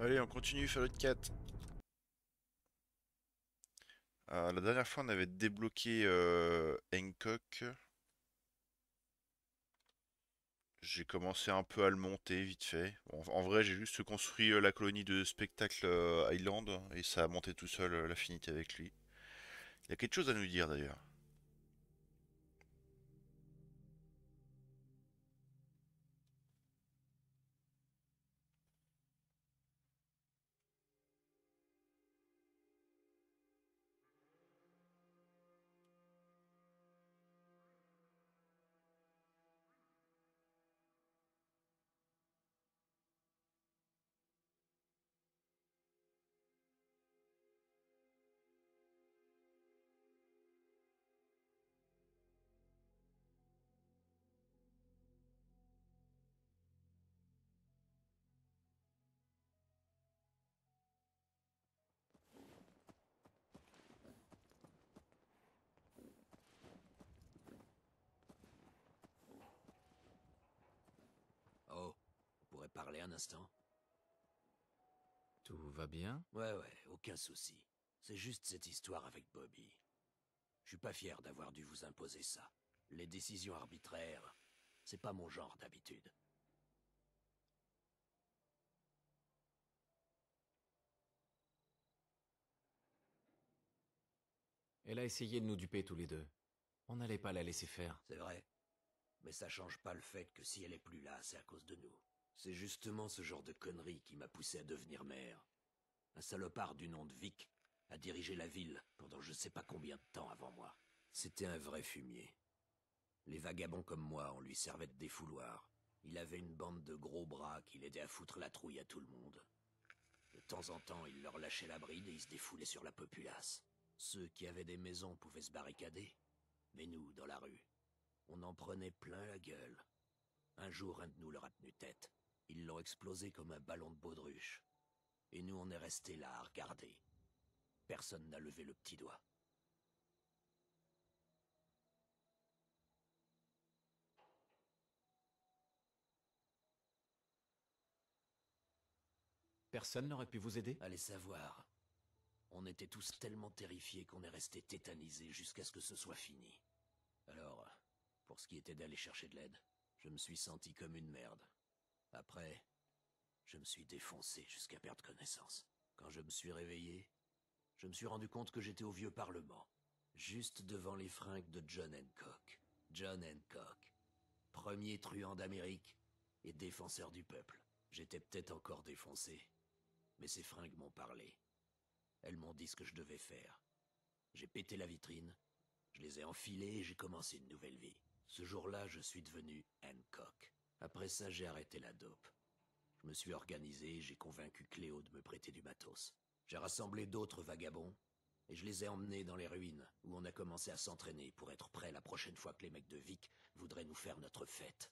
Allez, on continue Fallout 4. La dernière fois, on avait débloqué Hancock. J'ai commencé un peu à le monter vite fait. Bon, en vrai, j'ai juste construit la colonie de Spectacle Island et ça a monté tout seul l'affinité avec lui. Il y a quelque chose à nous dire d'ailleurs. Oh, on pourrait parler un instant? Tout va bien? Ouais, aucun souci. C'est juste cette histoire avec Bobby. Je suis pas fier d'avoir dû vous imposer ça. Les décisions arbitraires, c'est pas mon genre d'habitude. Elle a essayé de nous duper tous les deux. On n'allait pas la laisser faire. C'est vrai. Mais ça change pas le fait que si elle est plus là, c'est à cause de nous. C'est justement ce genre de conneries qui m'a poussé à devenir maire. Un salopard du nom de Vic a dirigé la ville pendant je sais pas combien de temps avant moi. C'était un vrai fumier. Les vagabonds comme moi, on lui servait de défouloir. Il avait une bande de gros bras qui l'aidait à foutre la trouille à tout le monde. De temps en temps, il leur lâchait la bride et il se défoulait sur la populace. Ceux qui avaient des maisons pouvaient se barricader, mais nous, dans la rue, on en prenait plein la gueule. Un jour, un de nous leur a tenu tête. Ils l'ont explosé comme un ballon de baudruche. Et nous, on est restés là à regarder. Personne n'a levé le petit doigt. Personne n'aurait pu vous aider? Allez savoir. On était tous tellement terrifiés qu'on est restés tétanisés jusqu'à ce que ce soit fini. Alors, pour ce qui était d'aller chercher de l'aide, je me suis senti comme une merde. Après, je me suis défoncé jusqu'à perdre connaissance. Quand je me suis réveillé, je me suis rendu compte que j'étais au vieux Parlement, juste devant les fringues de John Hancock. John Hancock, premier truand d'Amérique et défenseur du peuple. J'étais peut-être encore défoncé, mais ces fringues m'ont parlé. Elles m'ont dit ce que je devais faire. J'ai pété la vitrine, je les ai enfilées et j'ai commencé une nouvelle vie. Ce jour-là, je suis devenu Hancock. Après ça, j'ai arrêté la dope. Je me suis organisé et j'ai convaincu Cléo de me prêter du matos. J'ai rassemblé d'autres vagabonds et je les ai emmenés dans les ruines où on a commencé à s'entraîner pour être prêt la prochaine fois que les mecs de Vic voudraient nous faire notre fête.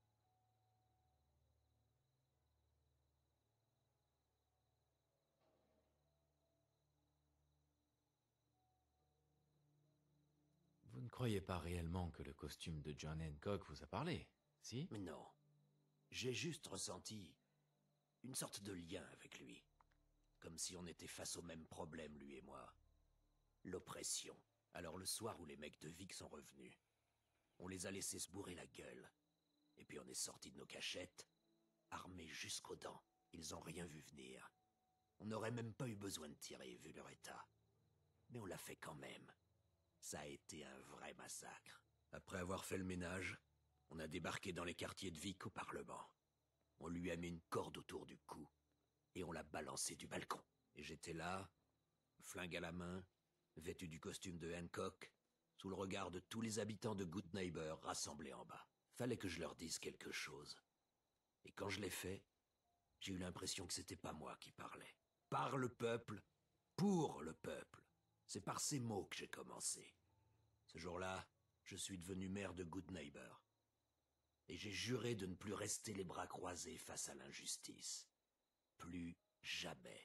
Vous ne croyez pas réellement que le costume de John Hancock vous a parlé, si? Mais non, j'ai juste ressenti une sorte de lien avec lui. Comme si on était face au même problème, lui et moi. L'oppression. Alors le soir où les mecs de Vic sont revenus, on les a laissés se bourrer la gueule. Et puis on est sortis de nos cachettes, armés jusqu'aux dents. Ils ont rien vu venir. On n'aurait même pas eu besoin de tirer, vu leur état. Mais on l'a fait quand même. Ça a été un vrai massacre. Après avoir fait le ménage, on a débarqué dans les quartiers de Vic au Parlement. On lui a mis une corde autour du cou, et on l'a balancé du balcon. Et j'étais là, flingue à la main, vêtu du costume de Hancock, sous le regard de tous les habitants de Good Neighbor rassemblés en bas. Fallait que je leur dise quelque chose. Et quand je l'ai fait, j'ai eu l'impression que c'était pas moi qui parlais. Par le peuple, pour le peuple. C'est par ces mots que j'ai commencé. Ce jour-là, je suis devenu maire de Good Neighbor. Et j'ai juré de ne plus rester les bras croisés face à l'injustice. Plus jamais.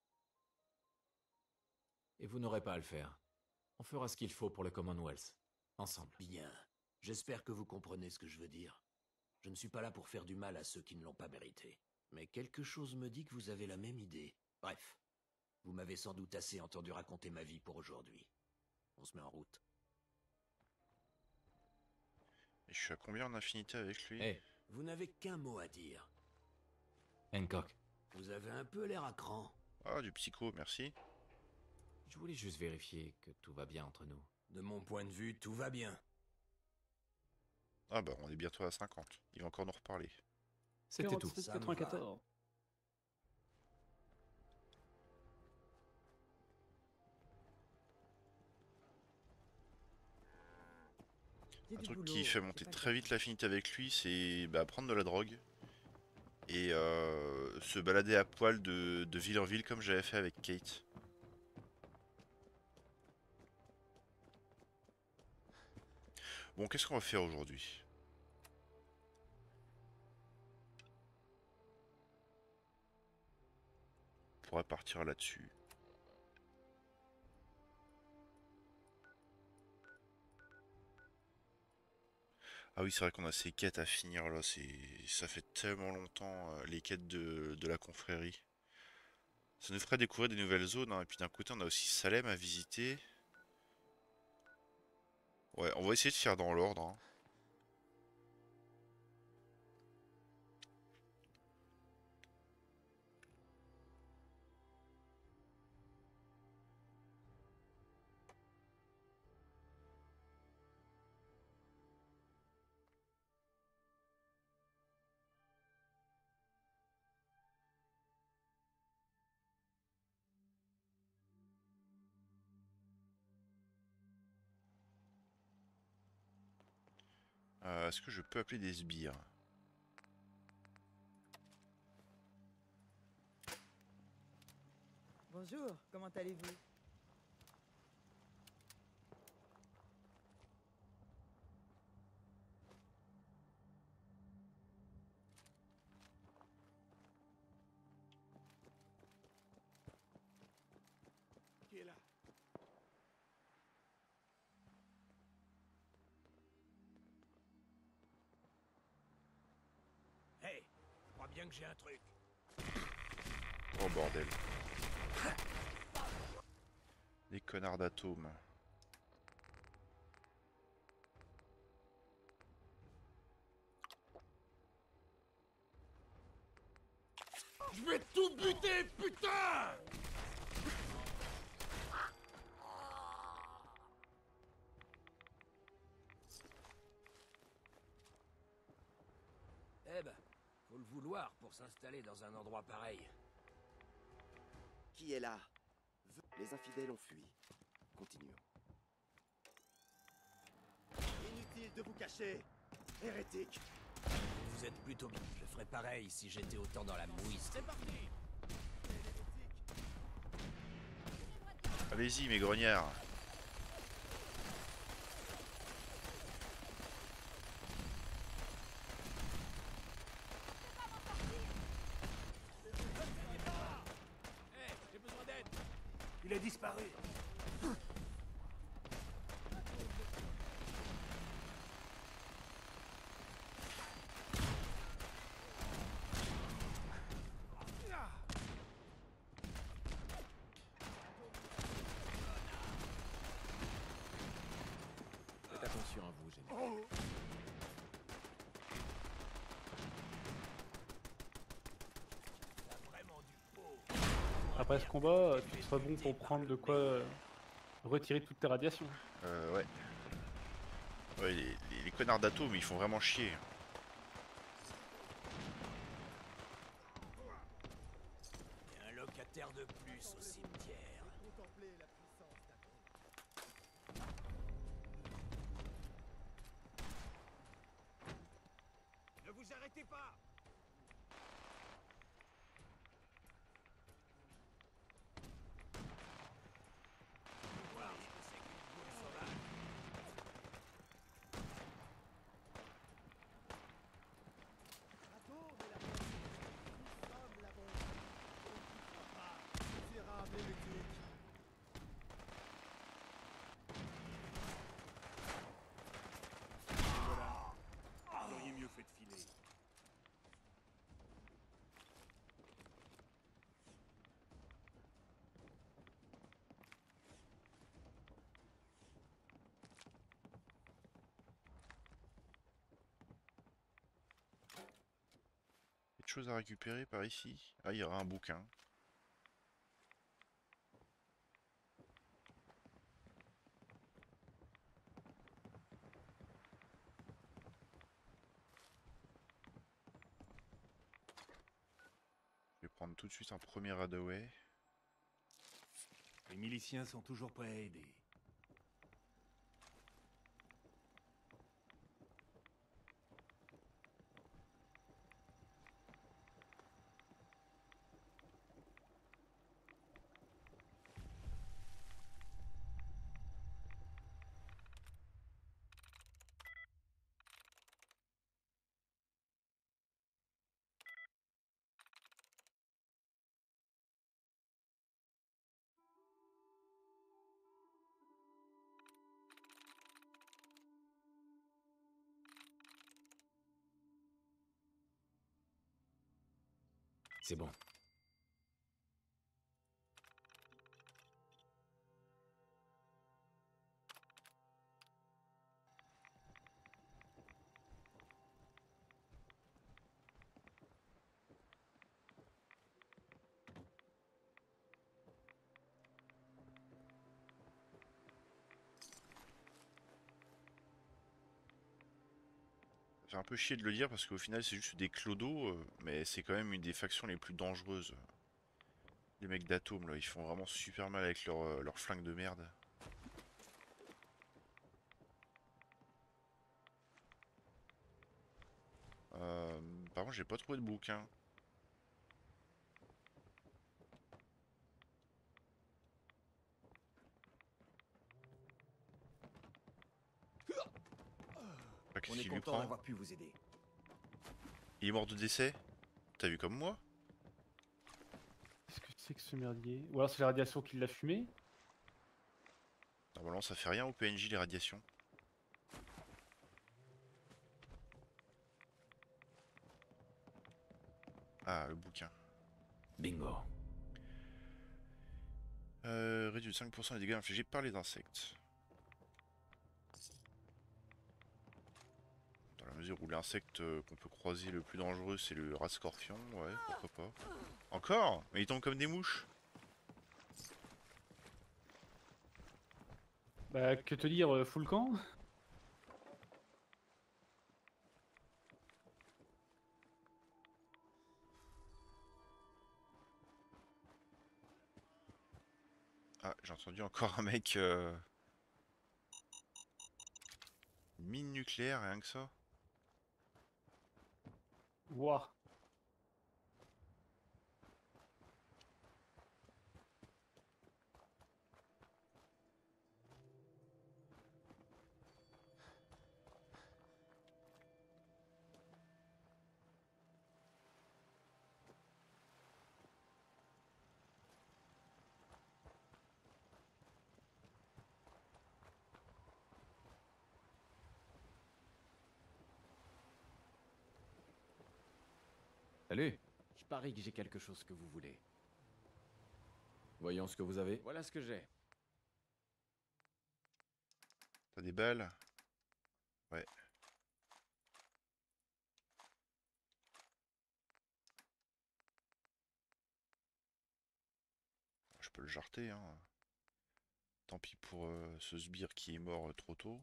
Et vous n'aurez pas à le faire. On fera ce qu'il faut pour le Commonwealth. ensemble. Bien. J'espère que vous comprenez ce que je veux dire. Je ne suis pas là pour faire du mal à ceux qui ne l'ont pas mérité. Mais quelque chose me dit que vous avez la même idée. Bref, vous m'avez sans doute assez entendu raconter ma vie pour aujourd'hui. On se met en route. Et je suis à combien en affinité avec lui? Hé, Vous n'avez qu'un mot à dire. Hancock, Vous avez un peu l'air à cran. Ah, du psycho, merci. je voulais juste vérifier que tout va bien entre nous. De mon point de vue, tout va bien. Ah bah, on est bientôt à 50. Il va encore nous reparler. C'était tout. 47, Ça me 94. Un truc qui fait monter très vite l'affinité avec lui, c'est bah, prendre de la drogue. Et se balader à poil de ville en ville comme j'avais fait avec Kate. Bon, qu'est-ce qu'on va faire aujourd'hui? On pourrait partir là-dessus. Ah oui, c'est vrai qu'on a ces quêtes à finir là, ça fait tellement longtemps, les quêtes de la confrérie. Ça nous ferait découvrir des nouvelles zones, hein. Et puis d'un côté on a aussi Salem à visiter. Ouais, on va essayer de faire dans l'ordre, hein. Est-ce que je peux appeler des sbires? Bonjour, comment allez-vous? Qui est là? Hey, je crois bien que j'ai un truc. Oh bordel. Des connards d'atomes. Je vais tout buter, putain! Eh ben, faut le vouloir pour s'installer dans un endroit pareil. Qui est là? Les infidèles ont fui. Continuons. Inutile de vous cacher, hérétique. Vous êtes plutôt bien. Je ferais pareil si j'étais autant dans la mouise. C'est parti! Allez-y mes grognards. Hey, j'ai besoin d'aide! Il a disparu! Faites attention à vous, général. Après ce combat, tu seras bon pour prendre de quoi retirer toutes tes radiations. Ouais. Ouais, les connards d'atomes, ils font vraiment chier. Il y a un locataire de plus au cimetière. Ne vous arrêtez pas! Voir ce que c'est qu'une boule sauvage. chose à récupérer par ici? Ah, il y aura un bouquin. Je vais prendre tout de suite un premier Radaway. Les miliciens sont toujours prêts à aider. C'est bon. Ça fait un peu chier de le dire parce qu'au final c'est juste des clodos, mais c'est quand même une des factions les plus dangereuses. Les mecs d'Atome là, ils font vraiment super mal avec leur flingue de merde. Euh, Par contre j'ai pas trouvé de bouquin. Ah, On qu'est-ce est qu'il lui content prend? d'avoir pu vous aider. Il est mort de décès? T'as vu comme moi? Qu'est-ce que c'est que ce merdier? Ou alors c'est la radiation qui l'a fumé? Normalement ça fait rien au PNJ les radiations. Ah le bouquin. Bingo. Réduit de 5% les dégâts infligés par les insectes. Dans la mesure où l'insecte qu'on peut croiser le plus dangereux c'est le rat scorpion, ouais, pourquoi pas. Encore? Mais ils tombent comme des mouches. Bah, que te dire, full camp? Ah, j'ai entendu encore un mec... Une mine nucléaire, rien que ça. Ouah. Salut. Je parie que j'ai quelque chose que vous voulez. Voyons ce que vous avez. Voilà ce que j'ai. T'as des balles? Ouais. Je peux le jarter, hein. Tant pis pour ce sbire qui est mort trop tôt.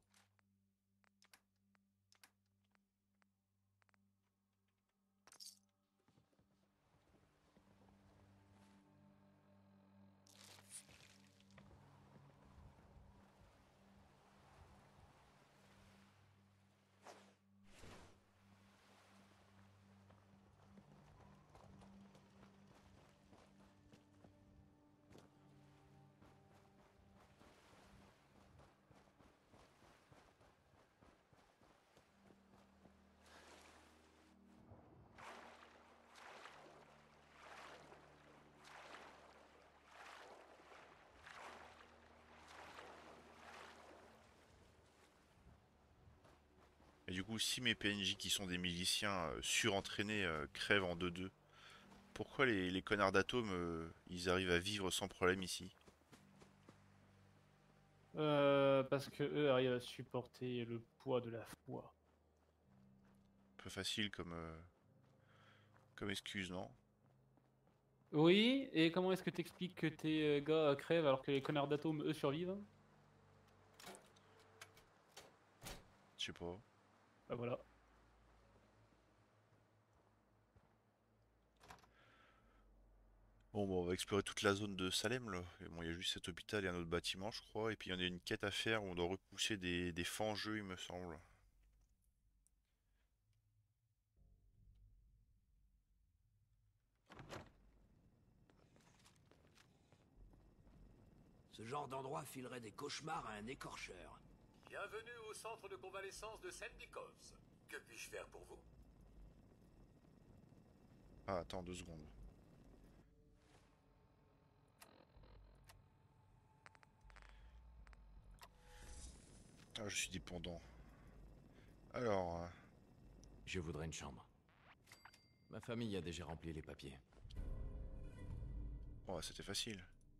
Et du coup, si mes PNJ qui sont des miliciens surentraînés crèvent en 2-2, pourquoi les connards d'atomes, ils arrivent à vivre sans problème ici? Parce que eux arrivent à supporter le poids de la foi. Un peu facile comme... Comme excuse, non? Oui, et comment est-ce que t'expliques que tes gars crèvent alors que les connards d'atomes, eux, survivent? Je sais pas. Bah voilà. Bon, on va explorer toute la zone de Salem là. Et bon, il y a juste cet hôpital et un autre bâtiment, je crois. Et puis il y en a une quête à faire où on doit repousser des fangeux, il me semble. Ce genre d'endroit filerait des cauchemars à un écorcheur. Bienvenue au centre de convalescence de Sendikovs. Que puis-je faire pour vous? Ah, attends 2 secondes. Ah, je suis dépendant. Alors, Je voudrais une chambre. Ma famille a déjà rempli les papiers. oh, c'était facile.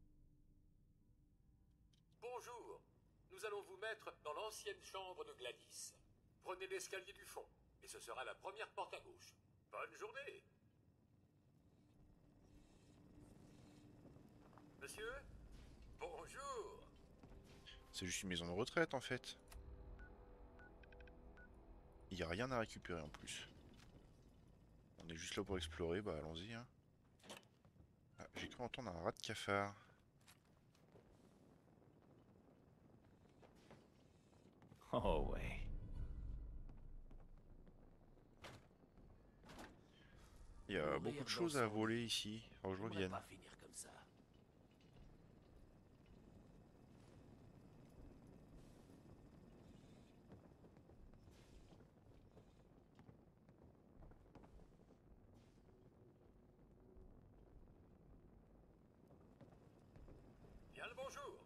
Bonjour. Nous allons vous mettre dans l'ancienne chambre de Gladys. Prenez l'escalier du fond, et ce sera la première porte à gauche. Bonne journée. Monsieur? Bonjour. C'est juste une maison de retraite en fait. Il n'y a rien à récupérer en plus. On est juste là pour explorer, bah allons-y. Hein. Ah, j'ai cru entendre un rat de cafard. Oh ouais. Il y a Mourir beaucoup de dans choses à son voler lit. ici, alors que je J'aimerais revienne. pas finir comme ça. Bien le bonjour.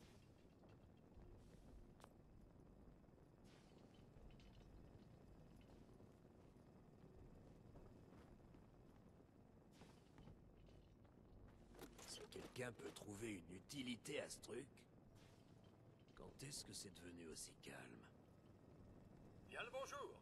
Si quelqu'un peut trouver une utilité à ce truc, quand est-ce que c'est devenu aussi calme? Bien le bonjour.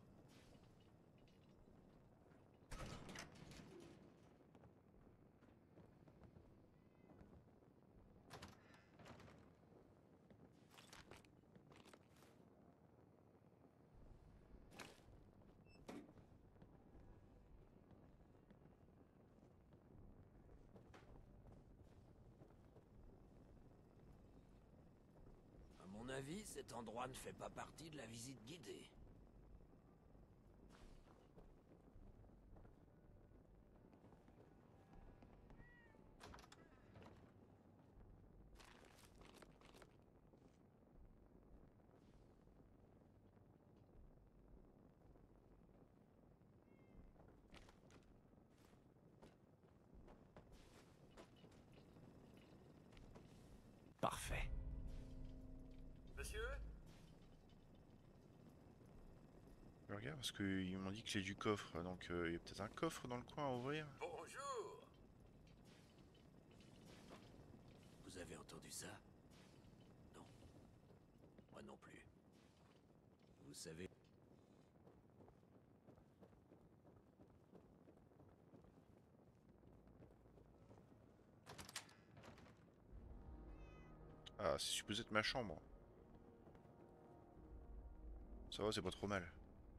À mon avis, cet endroit ne fait pas partie de la visite guidée. Parfait. Monsieur? Je regarde parce qu'ils m'ont dit que j'ai du coffre, donc il y a peut-être un coffre dans le coin à ouvrir. Bonjour. Vous avez entendu ça? Non. Moi non plus. Vous savez... Ah, c'est supposé être ma chambre. Ça va, c'est pas trop mal.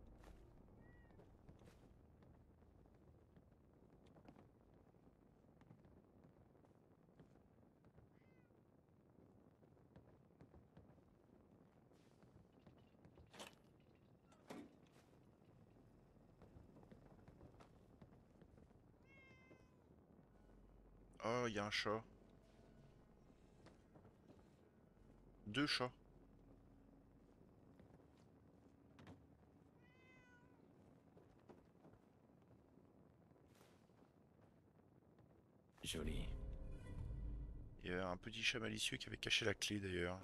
Oh, il y a un chat. 2 chats. Joli. Il y a un petit chat malicieux qui avait caché la clé d'ailleurs.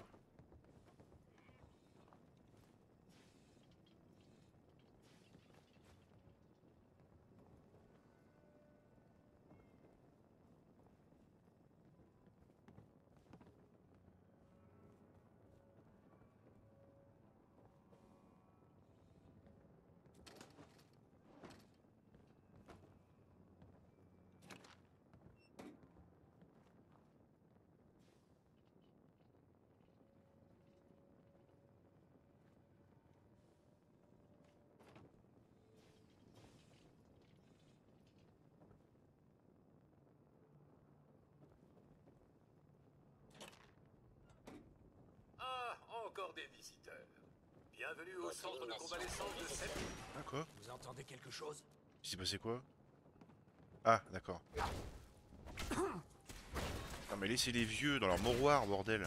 des visiteurs. Bienvenue au centre de convalescence de Sept. Ah quoi? Vous entendez quelque chose? Il s'est passé quoi? Ah, d'accord. Non mais laissez les vieux dans leur mouroir, bordel.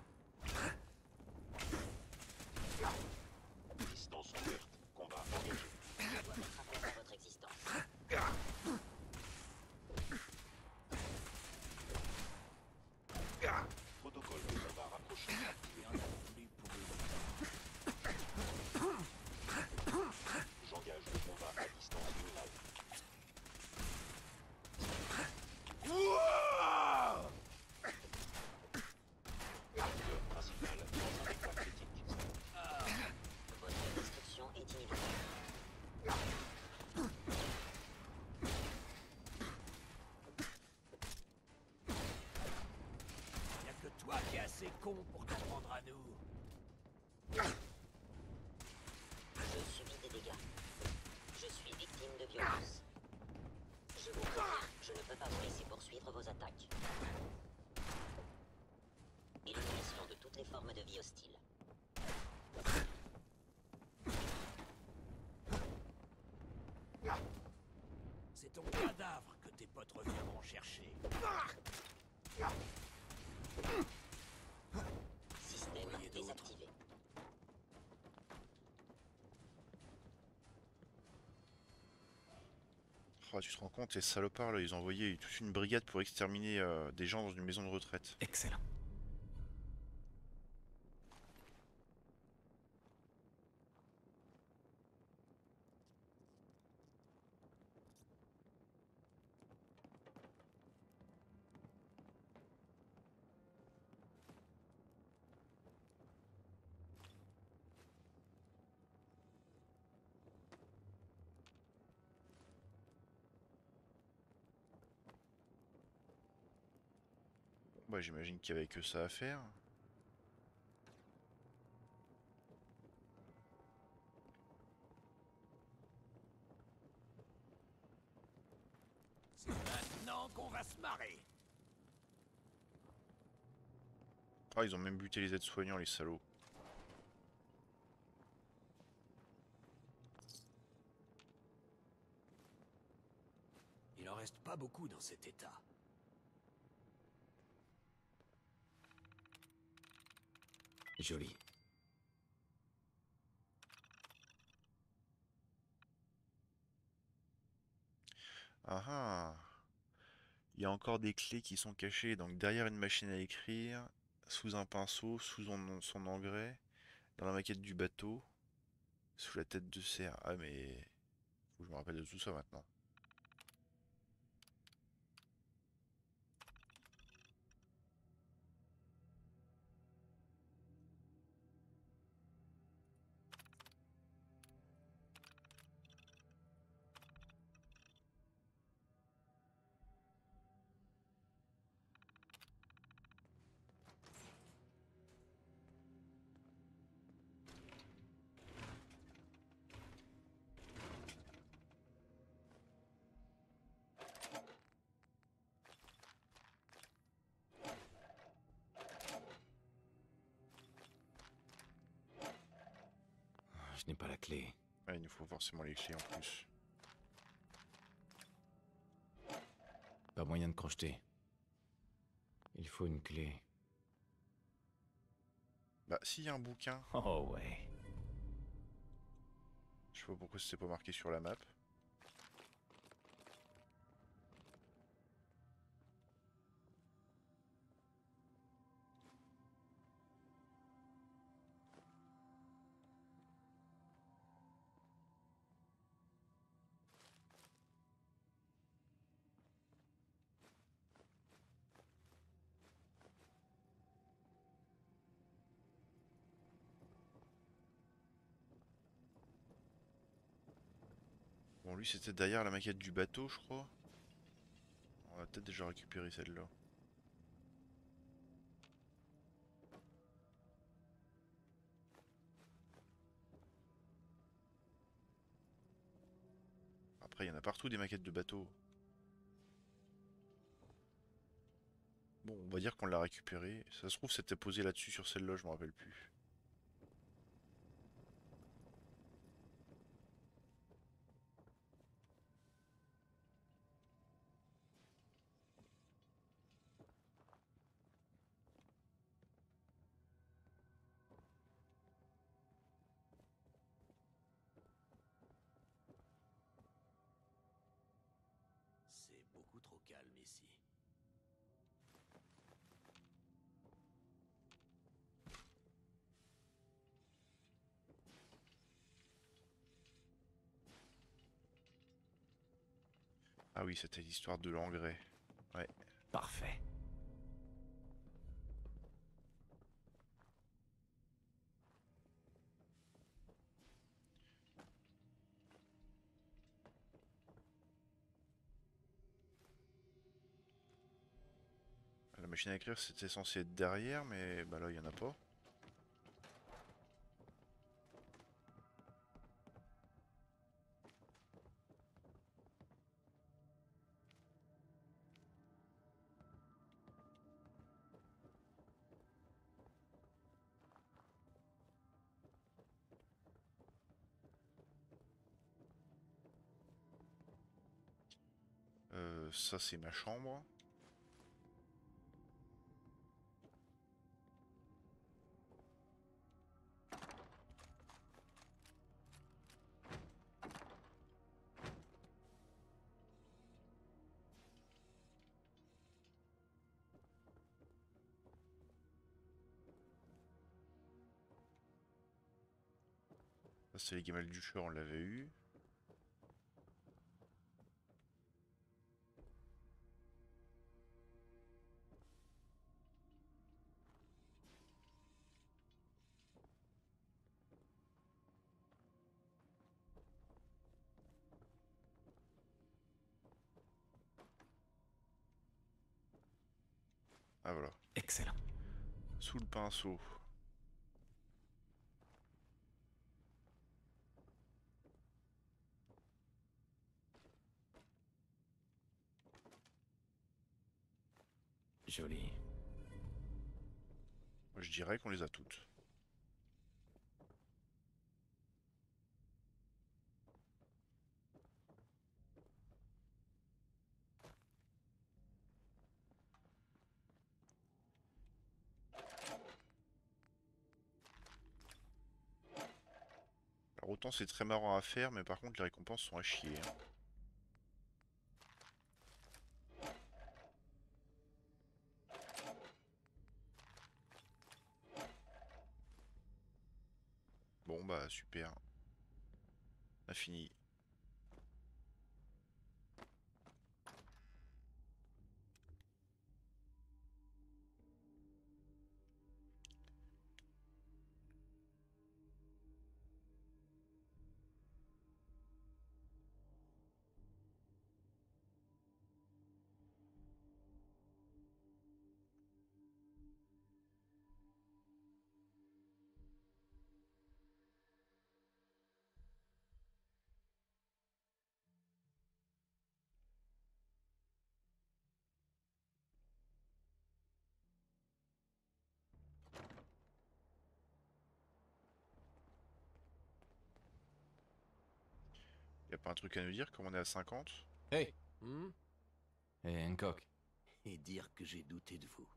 Distance ouverte. Combat engagé. Je dois mettre un terme à votre existence. Protocole de combat rapproché. Il y en a plus pour eux. J'engage le combat à distance minimale. Acteur principal dans un état critique. Votre destruction est inévitable. Y a que toi qui es assez con pour t'en prendre à nous. Je subis des dégâts. Je suis victime de violence. Je vous préviens, je ne peux pas vous laisser poursuivre vos attaques. Élimination de toutes les formes de vie hostiles. C'est ton cadavre que tes potes reviendront chercher. Système Voyez d'autres. désactivé. Oh, tu te rends compte, les salopards là, ils ont envoyé toute une brigade pour exterminer des gens dans une maison de retraite. Excellent. Bah j'imagine qu'il y avait que ça à faire. C'est maintenant qu'on va se marrer. Ah, ils ont même buté les aides-soignants, les salauds. Il en reste pas beaucoup dans cet état. Joli. Ah ah. Il y a encore des clés qui sont cachées, donc derrière une machine à écrire, sous un pinceau, sous son engrais, dans la maquette du bateau, sous la tête de cerf. Ah mais... Faut que je me rappelle de tout ça maintenant. Je n'ai pas la clé. Ah, il nous faut forcément les clés en plus. Pas moyen de crocheter. Il faut une clé. Bah s'il y a un bouquin, Oh ouais. je sais pas pourquoi c'était pas marqué sur la map. Bon, lui c'était derrière la maquette du bateau, je crois. On a peut-être déjà récupéré celle-là. Après, il y en a partout des maquettes de bateaux. Bon, on va dire qu'on l'a récupéré. Ça se trouve, c'était posé là-dessus sur celle-là, je me rappelle plus. ici. Ah oui, c'était l'histoire de l'engrais. Ouais. Parfait. La machine à écrire, c'était censé être derrière, mais bah là, il y en a pas. Ça, c'est ma chambre. Ça, c'est les gamelles du chat, on l'avait eu. Ah voilà. Excellent. Sous le pinceau. Joli. Moi, je dirais qu'on les a toutes. Alors autant c'est très marrant à faire, mais par contre les récompenses sont à chier, hein. Bon bah super. On a fini. Y a pas un truc à nous dire comme on est à 50? Hey! Hmm? Hey, Hancock. Et dire que j'ai douté de vous.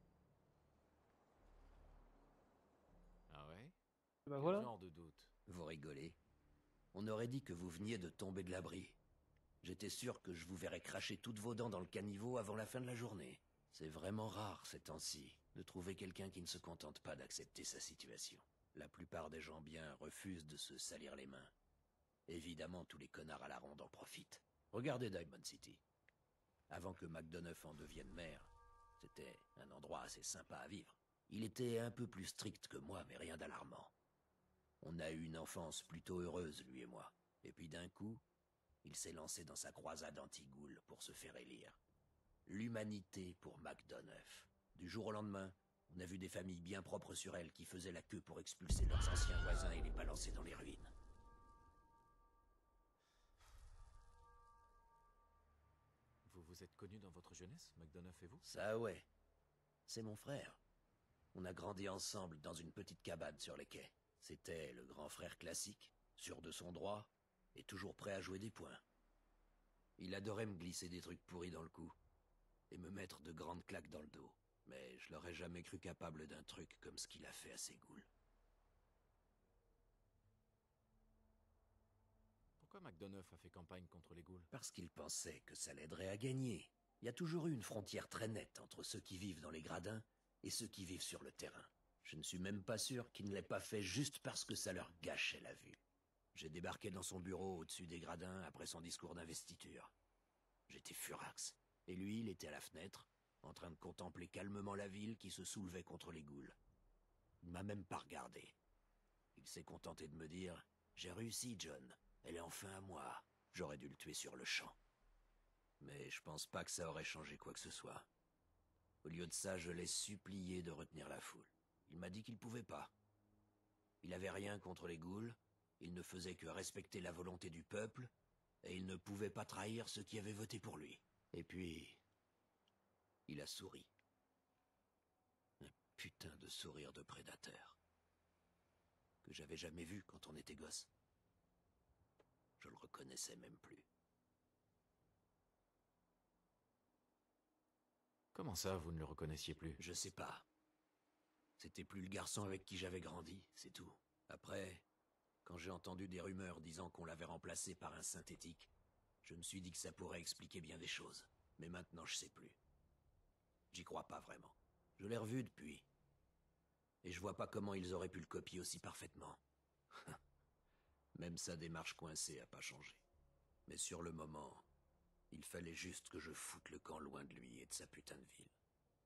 Ah ouais? Bah Quel voilà. genre de doute? Vous rigolez. On aurait dit que vous veniez de tomber de l'abri. J'étais sûr que je vous verrais cracher toutes vos dents dans le caniveau avant la fin de la journée. C'est vraiment rare ces temps-ci de trouver quelqu'un qui ne se contente pas d'accepter sa situation. La plupart des gens bien refusent de se salir les mains. Évidemment, tous les connards à la ronde en profitent. Regardez Diamond City. Avant que MacDonough en devienne maire, c'était un endroit assez sympa à vivre. Il était un peu plus strict que moi, mais rien d'alarmant. On a eu une enfance plutôt heureuse, lui et moi. Et puis d'un coup, il s'est lancé dans sa croisade anti-Ghoul pour se faire élire. L'humanité pour MacDonough. Du jour au lendemain, on a vu des familles bien propres sur elles qui faisaient la queue pour expulser leurs anciens voisins et les balancer dans les ruines. Vous vous êtes connus dans votre jeunesse, MacDonough et vous? Ça ouais, c'est mon frère. On a grandi ensemble dans une petite cabane sur les quais. C'était le grand frère classique, sûr de son droit, et toujours prêt à jouer des points. Il adorait me glisser des trucs pourris dans le cou, et me mettre de grandes claques dans le dos. Mais je l'aurais jamais cru capable d'un truc comme ce qu'il a fait à ses ghouls. Pourquoi MacDonough a fait campagne contre les ghouls? Parce qu'il pensait que ça l'aiderait à gagner. Il y a toujours eu une frontière très nette entre ceux qui vivent dans les gradins et ceux qui vivent sur le terrain. Je ne suis même pas sûr qu'ils ne l'aient pas fait juste parce que ça leur gâchait la vue. J'ai débarqué dans son bureau au-dessus des gradins après son discours d'investiture. J'étais furax, et lui, il était à la fenêtre, en train de contempler calmement la ville qui se soulevait contre les ghouls. Il m'a même pas regardé. Il s'est contenté de me dire « J'ai réussi, John. Elle est enfin à moi. » J'aurais dû le tuer sur le champ. Mais je pense pas que ça aurait changé quoi que ce soit. Au lieu de ça, je l'ai supplié de retenir la foule. Il m'a dit qu'il pouvait pas. Il avait rien contre les ghouls, il ne faisait que respecter la volonté du peuple, et il ne pouvait pas trahir ceux qui avaient voté pour lui. Et puis, il a souri. Un putain de sourire de prédateur. Que j'avais jamais vu quand on était gosse. Je le reconnaissais même plus. Comment ça, vous ne le reconnaissiez plus? Je sais pas. C'était plus le garçon avec qui j'avais grandi, c'est tout. Après, quand j'ai entendu des rumeurs disant qu'on l'avait remplacé par un synthétique, je me suis dit que ça pourrait expliquer bien des choses. Mais maintenant, je sais plus. J'y crois pas vraiment. Je l'ai revu depuis. Et je vois pas comment ils auraient pu le copier aussi parfaitement. Même sa démarche coincée a pas changé. Mais sur le moment, il fallait juste que je foute le camp loin de lui et de sa putain de ville.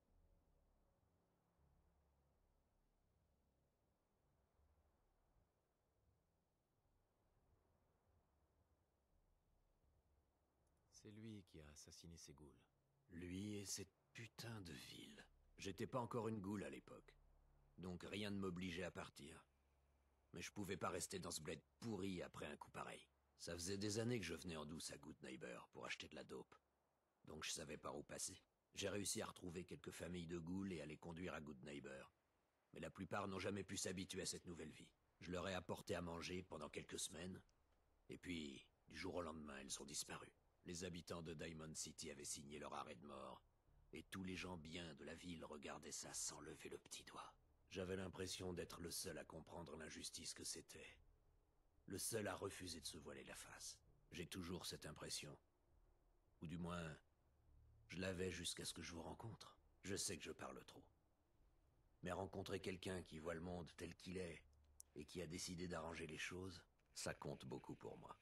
C'est lui qui a assassiné ces ghouls. Lui et cette putain de ville. J'étais pas encore une goule à l'époque. Donc rien ne m'obligeait à partir. Mais je pouvais pas rester dans ce bled pourri après un coup pareil. Ça faisait des années que je venais en douce à Good Neighbor pour acheter de la dope. Donc je savais par où passer. J'ai réussi à retrouver quelques familles de ghouls et à les conduire à Good Neighbor. Mais la plupart n'ont jamais pu s'habituer à cette nouvelle vie. Je leur ai apporté à manger pendant quelques semaines. Et puis, du jour au lendemain, elles sont disparues. Les habitants de Diamond City avaient signé leur arrêt de mort. Et tous les gens bien de la ville regardaient ça sans lever le petit doigt. J'avais l'impression d'être le seul à comprendre l'injustice que c'était. Le seul à refuser de se voiler la face. J'ai toujours cette impression. Ou du moins, je l'avais jusqu'à ce que je vous rencontre. Je sais que je parle trop. Mais rencontrer quelqu'un qui voit le monde tel qu'il est, et qui a décidé d'arranger les choses, ça compte beaucoup pour moi.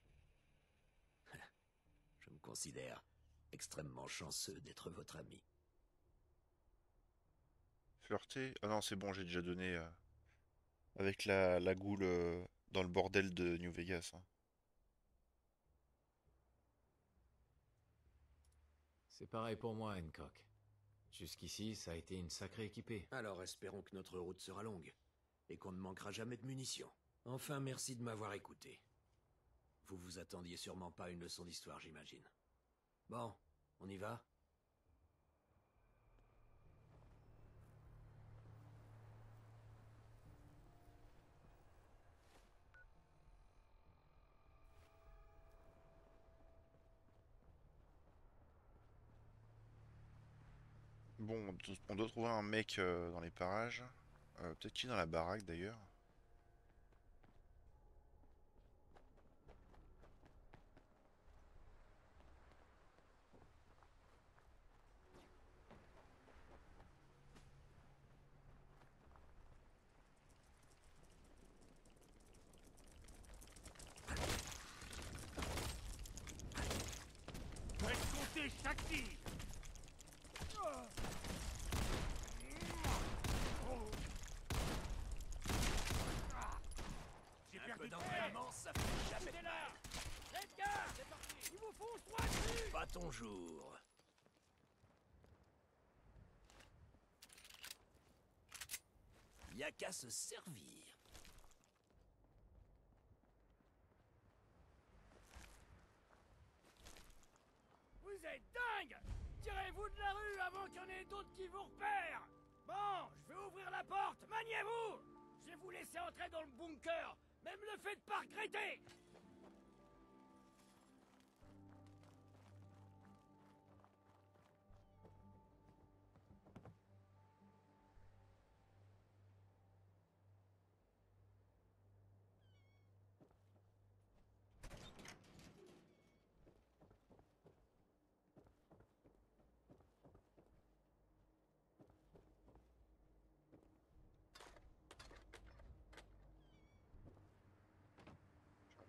Je me considère extrêmement chanceux d'être votre ami. Flirter? Ah non, c'est bon, j'ai déjà donné avec la goule dans le bordel de New Vegas, hein. C'est pareil pour moi, Hancock. Jusqu'ici, ça a été une sacrée équipée. Alors espérons que notre route sera longue, et qu'on ne manquera jamais de munitions. Enfin, merci de m'avoir écouté. Vous vous attendiez sûrement pas à une leçon d'histoire, j'imagine. Bon, on y va? Bon, on doit trouver un mec dans les parages. Peut-être qu'il est dans la baraque d'ailleurs. Faites compter chaque tir. J'ai perdu d'entraînement, ça fait jamais de mal. Les gars, c'est parti. Il vous fonce droit dessus. Pas ton jour. Y a qu'à se servir. Vous êtes dingue. Tirez-vous de la rue avant qu'il y en ait d'autres qui vous repèrent. Bon, je vais ouvrir la porte. Maniez-vous. Je vais vous laisser entrer dans le bunker. Même le faites pas regretter.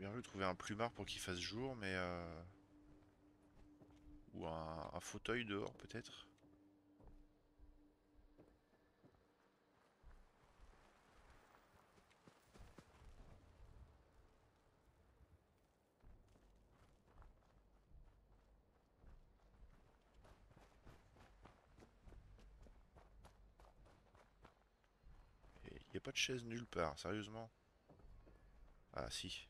bien voulu trouver un plumard pour qu'il fasse jour, mais ou un fauteuil dehors peut-être. Il n'y a pas de chaise nulle part, sérieusement. Ah si.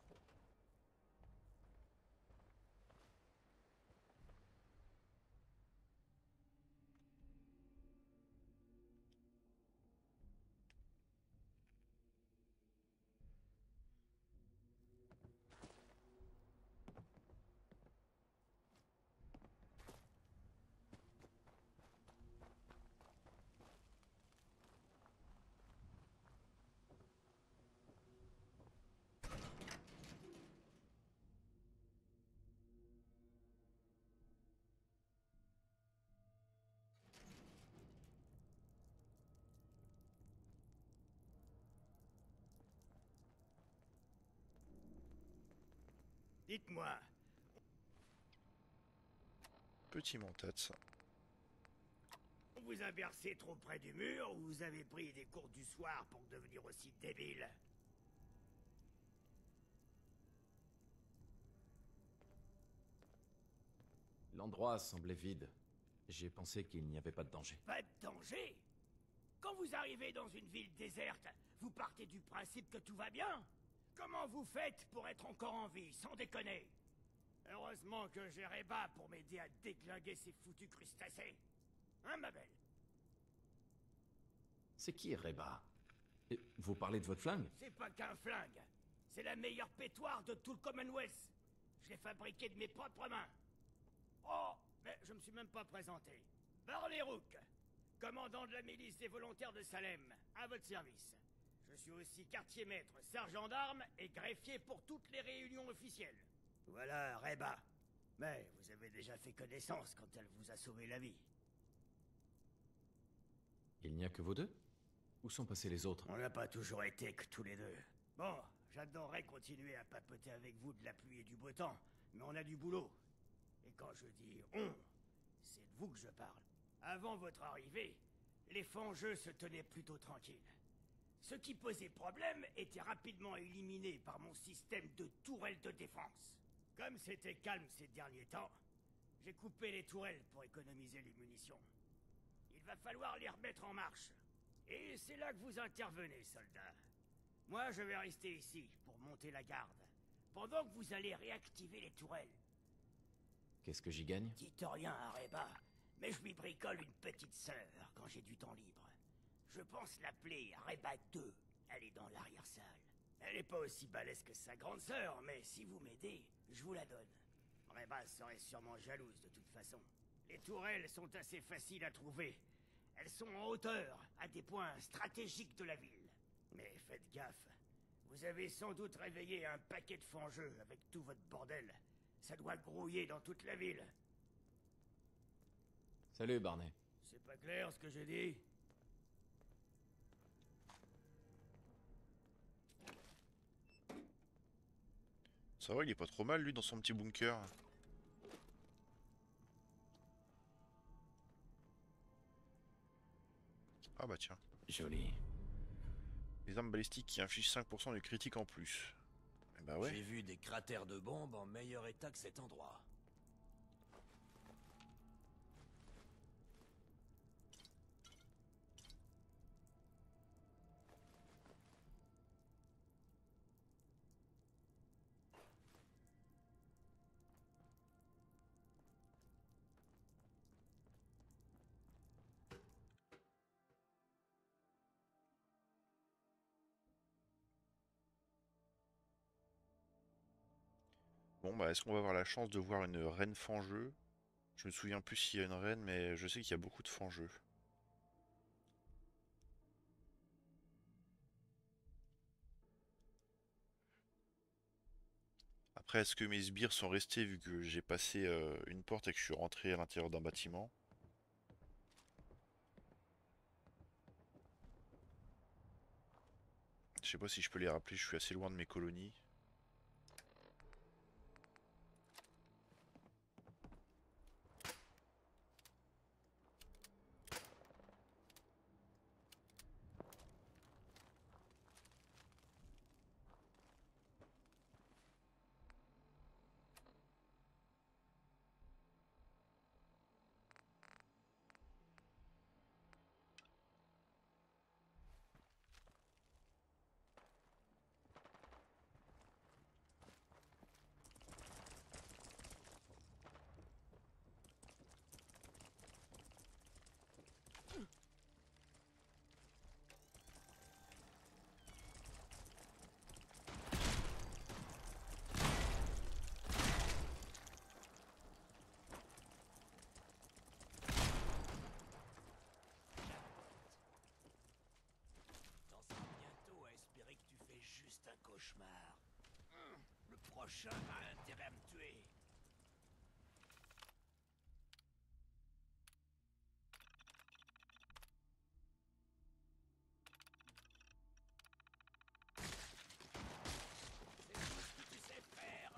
Dites-moi, Petit montage. on vous a bercé trop près du mur ou vous avez pris des cours du soir pour devenir aussi débile? L'endroit semblait vide. J'ai pensé qu'il n'y avait pas de danger. Pas de danger? Quand vous arrivez dans une ville déserte, vous partez du principe que tout va bien? Comment vous faites pour être encore en vie, sans déconner? Heureusement que j'ai Reba pour m'aider à déglinguer ces foutus crustacés. Hein, ma belle? C'est qui, Reba? Et vous parlez de votre flingue? C'est pas qu'un flingue. C'est la meilleure pétoire de tout le Commonwealth. Je l'ai fabriqué de mes propres mains. Oh, mais je me suis même pas présenté. Barney Rook, commandant de la milice des volontaires de Salem, à votre service. Je suis aussi quartier-maître, sergent d'armes et greffier pour toutes les réunions officielles. Voilà, Reba. Mais vous avez déjà fait connaissance quand elle vous a sauvé la vie. Il n'y a que vous deux? Où sont passés les autres? On n'a pas toujours été que tous les deux. Bon, j'adorerais continuer à papoter avec vous de la pluie et du beau temps, mais on a du boulot. Et quand je dis on, c'est de vous que je parle. Avant votre arrivée, les fangeux se tenaient plutôt tranquilles. Ce qui posait problème était rapidement éliminé par mon système de tourelles de défense. Comme c'était calme ces derniers temps, j'ai coupé les tourelles pour économiser les munitions. Il va falloir les remettre en marche. Et c'est là que vous intervenez, soldats. Moi, je vais rester ici pour monter la garde, pendant que vous allez réactiver les tourelles. Qu'est-ce que j'y gagne? Dites rien à Reba, mais je lui bricole une petite sœur quand j'ai du temps libre. Je pense l'appeler Reba 2. Elle est dans l'arrière-salle. Elle est pas aussi balèze que sa grande sœur, mais si vous m'aidez, je vous la donne. Reba serait sûrement jalouse de toute façon. Les tourelles sont assez faciles à trouver. Elles sont en hauteur, à des points stratégiques de la ville. Mais faites gaffe. Vous avez sans doute réveillé un paquet de fangeux avec tout votre bordel. Ça doit grouiller dans toute la ville. Salut, Barney. C'est pas clair ce que j'ai dit? Ça va, il est pas trop mal lui dans son petit bunker. Ah bah tiens. Joli. Les armes balistiques qui infligent 5% de critique en plus. Eh bah ouais. J'ai vu des cratères de bombes en meilleur état que cet endroit. Bon bah est-ce qu'on va avoir la chance de voir une reine fangeux? Je me souviens plus s'il y a une reine, mais je sais qu'il y a beaucoup de fangeux. Après, est-ce que mes sbires sont restés vu que j'ai passé une porte et que je suis rentré à l'intérieur d'un bâtiment? Je sais pas si je peux les rappeler, je suis assez loin de mes colonies. cauchemar. Le prochain a intérêt à me tuer. C'est tout ce que tu sais faire.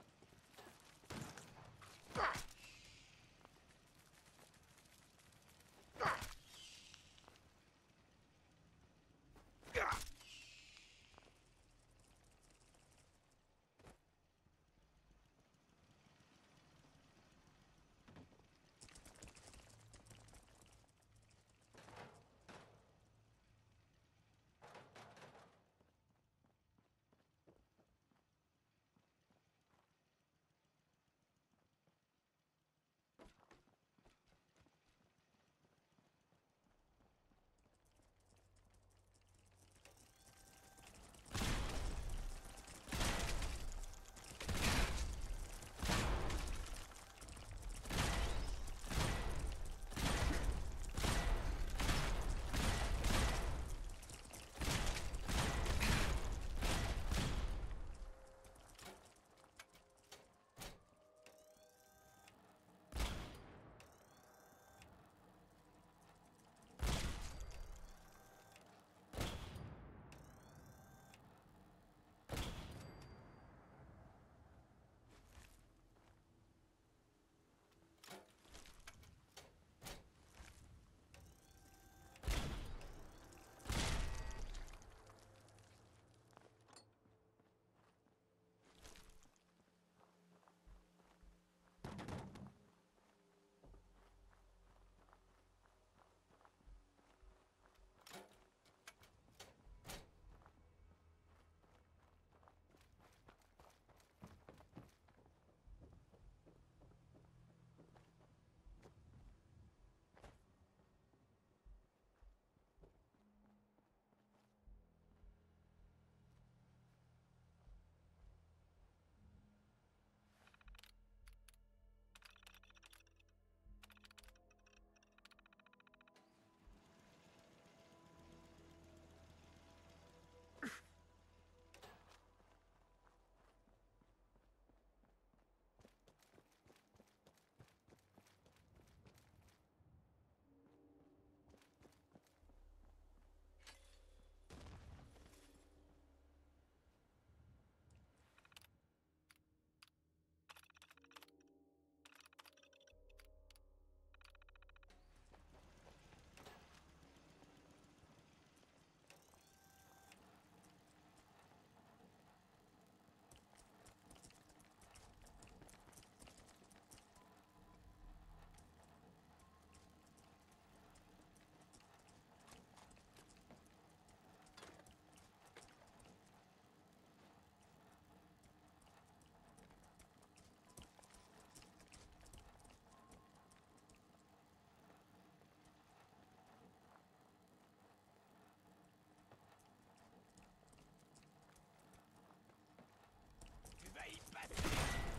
Tu vas y passer.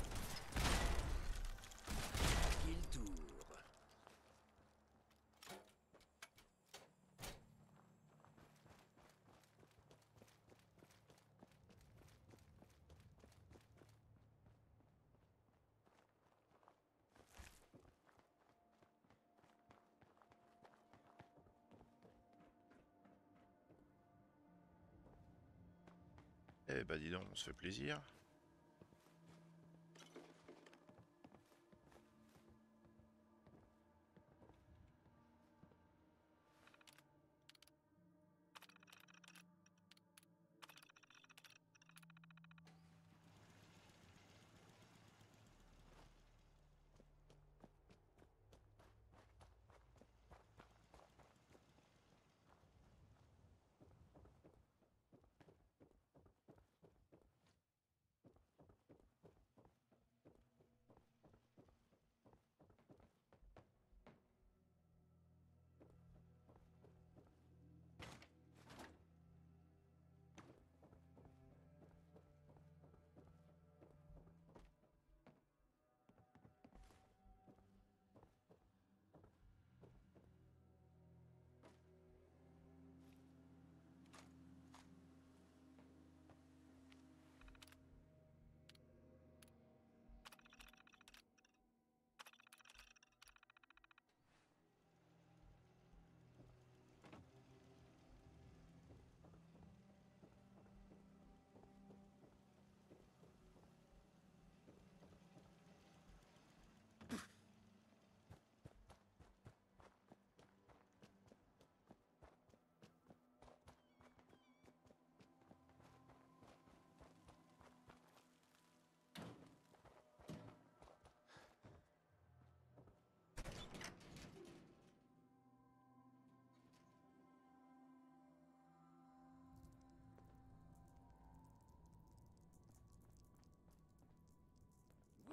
Kill tour. Eh bah dis donc, on se fait plaisir.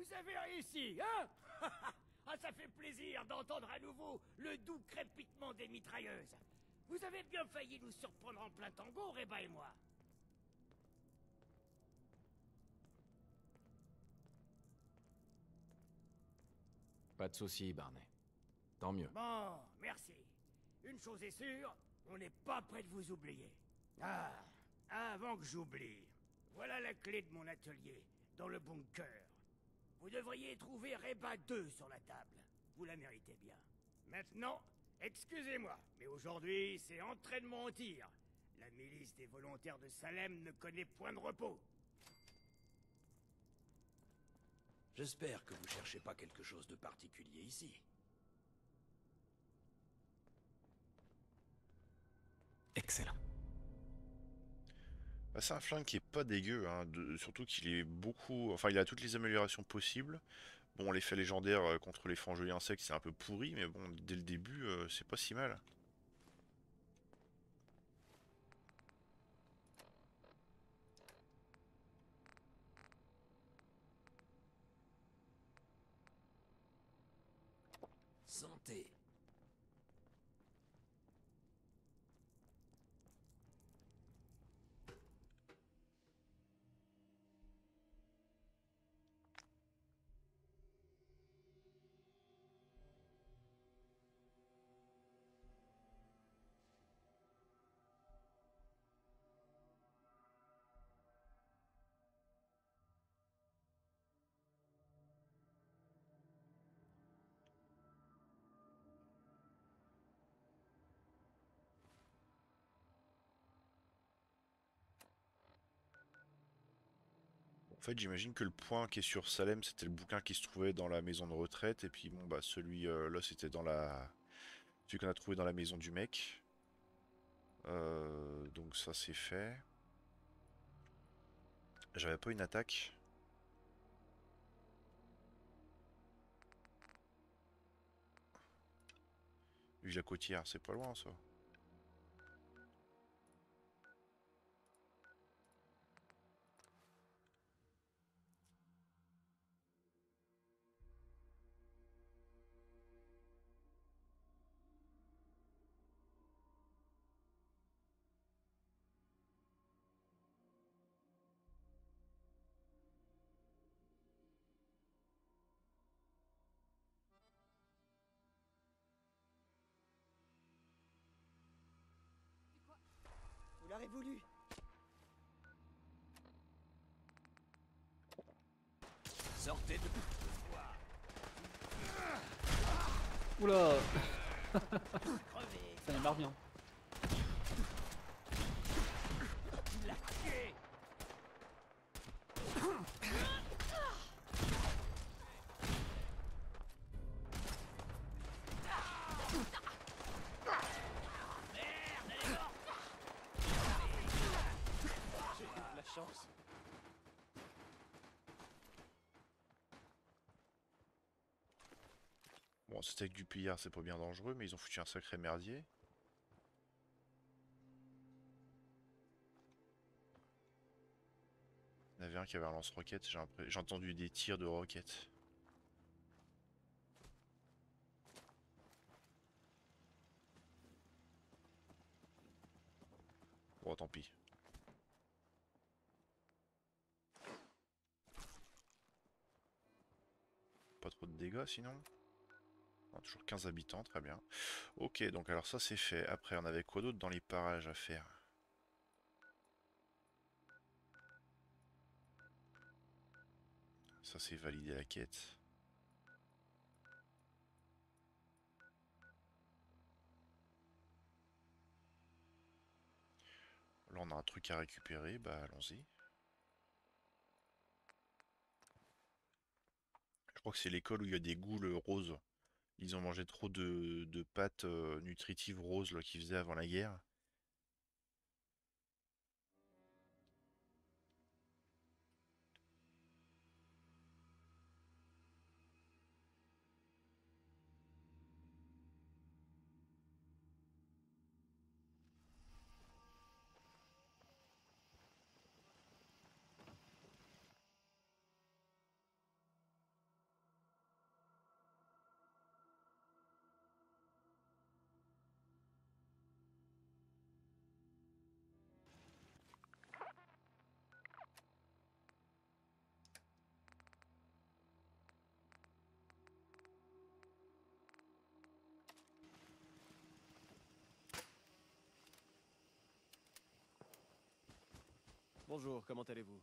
Vous avez réussi, hein? Ah, ça fait plaisir d'entendre à nouveau le doux crépitement des mitrailleuses. Vous avez bien failli nous surprendre en plein tango, Reba et moi. Pas de soucis, Barney. Tant mieux. Bon, merci. Une chose est sûre, on n'est pas près de vous oublier. Ah, avant que j'oublie, voilà la clé de mon atelier, dans le bunker. Vous devriez trouver Reba 2 sur la table. Vous la méritez bien. Maintenant, excusez-moi, mais aujourd'hui, c'est entraînement au tir. La milice des volontaires de Salem ne connaît point de repos. J'espère que vous cherchez pas quelque chose de particulier ici. Excellent. Bah, c'est un flingue qui est pas dégueu, hein, surtout qu'il est beaucoup... Enfin, il a toutes les améliorations possibles. Bon, l'effet légendaire contre les fangs insectes, c'est un peu pourri, mais bon, dès le début, c'est pas si mal. Santé. En fait, j'imagine que le point qui est sur Salem, c'était le bouquin qui se trouvait dans la maison de retraite, et puis bon, bah celui là, c'était dans la... Celui qu'on a trouvé dans la maison du mec. Donc ça, c'est fait. J'avais pas une attaque. Vu la côtière, c'est pas loin, ça. Vous l'aurez voulu. Sortez de... Oula. Crevez. Ça démarre bien. La tué. Merde, elle est morte. J'ai eu de la chance. Bon, c'était avec du pillard, c'est pas bien dangereux, mais ils ont foutu un sacré merdier. Il y en avait un qui avait un lance-roquette, j'ai entendu des tirs de roquettes. Bon, tant pis. Pas trop de dégâts sinon. On a toujours 15 habitants, très bien. Ok, donc alors ça c'est fait. Après, on avait quoi d'autre dans les parages à faire? Ça c'est valider la quête. Là on a un truc à récupérer, bah allons-y. Je crois que c'est l'école où il y a des goules roses. Ils ont mangé trop de pâtes nutritives roses là, qu'ils faisaient avant la guerre. Bonjour, comment allez-vous?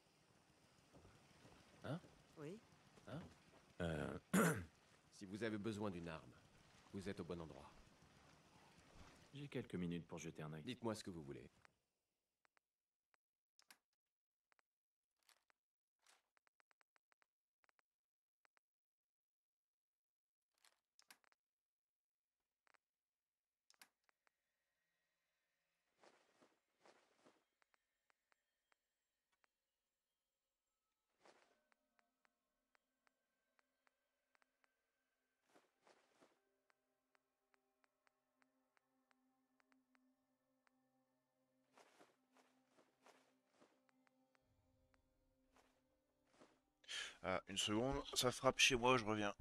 Hein? Oui? Hein? Si vous avez besoin d'une arme, vous êtes au bon endroit. J'ai quelques minutes pour jeter un œil. Dites-moi ce que vous voulez. Ah, une seconde, ça frappe chez moi, je reviens.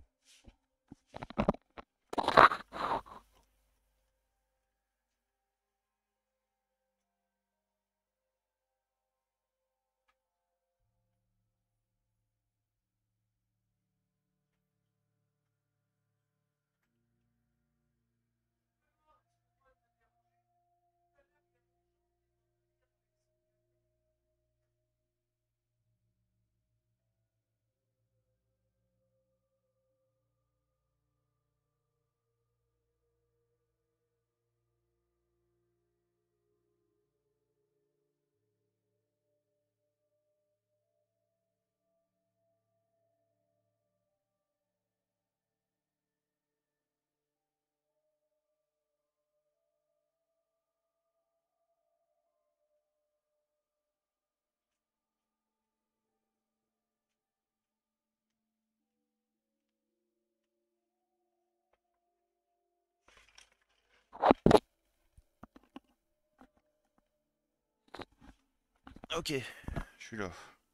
Ok, je suis là.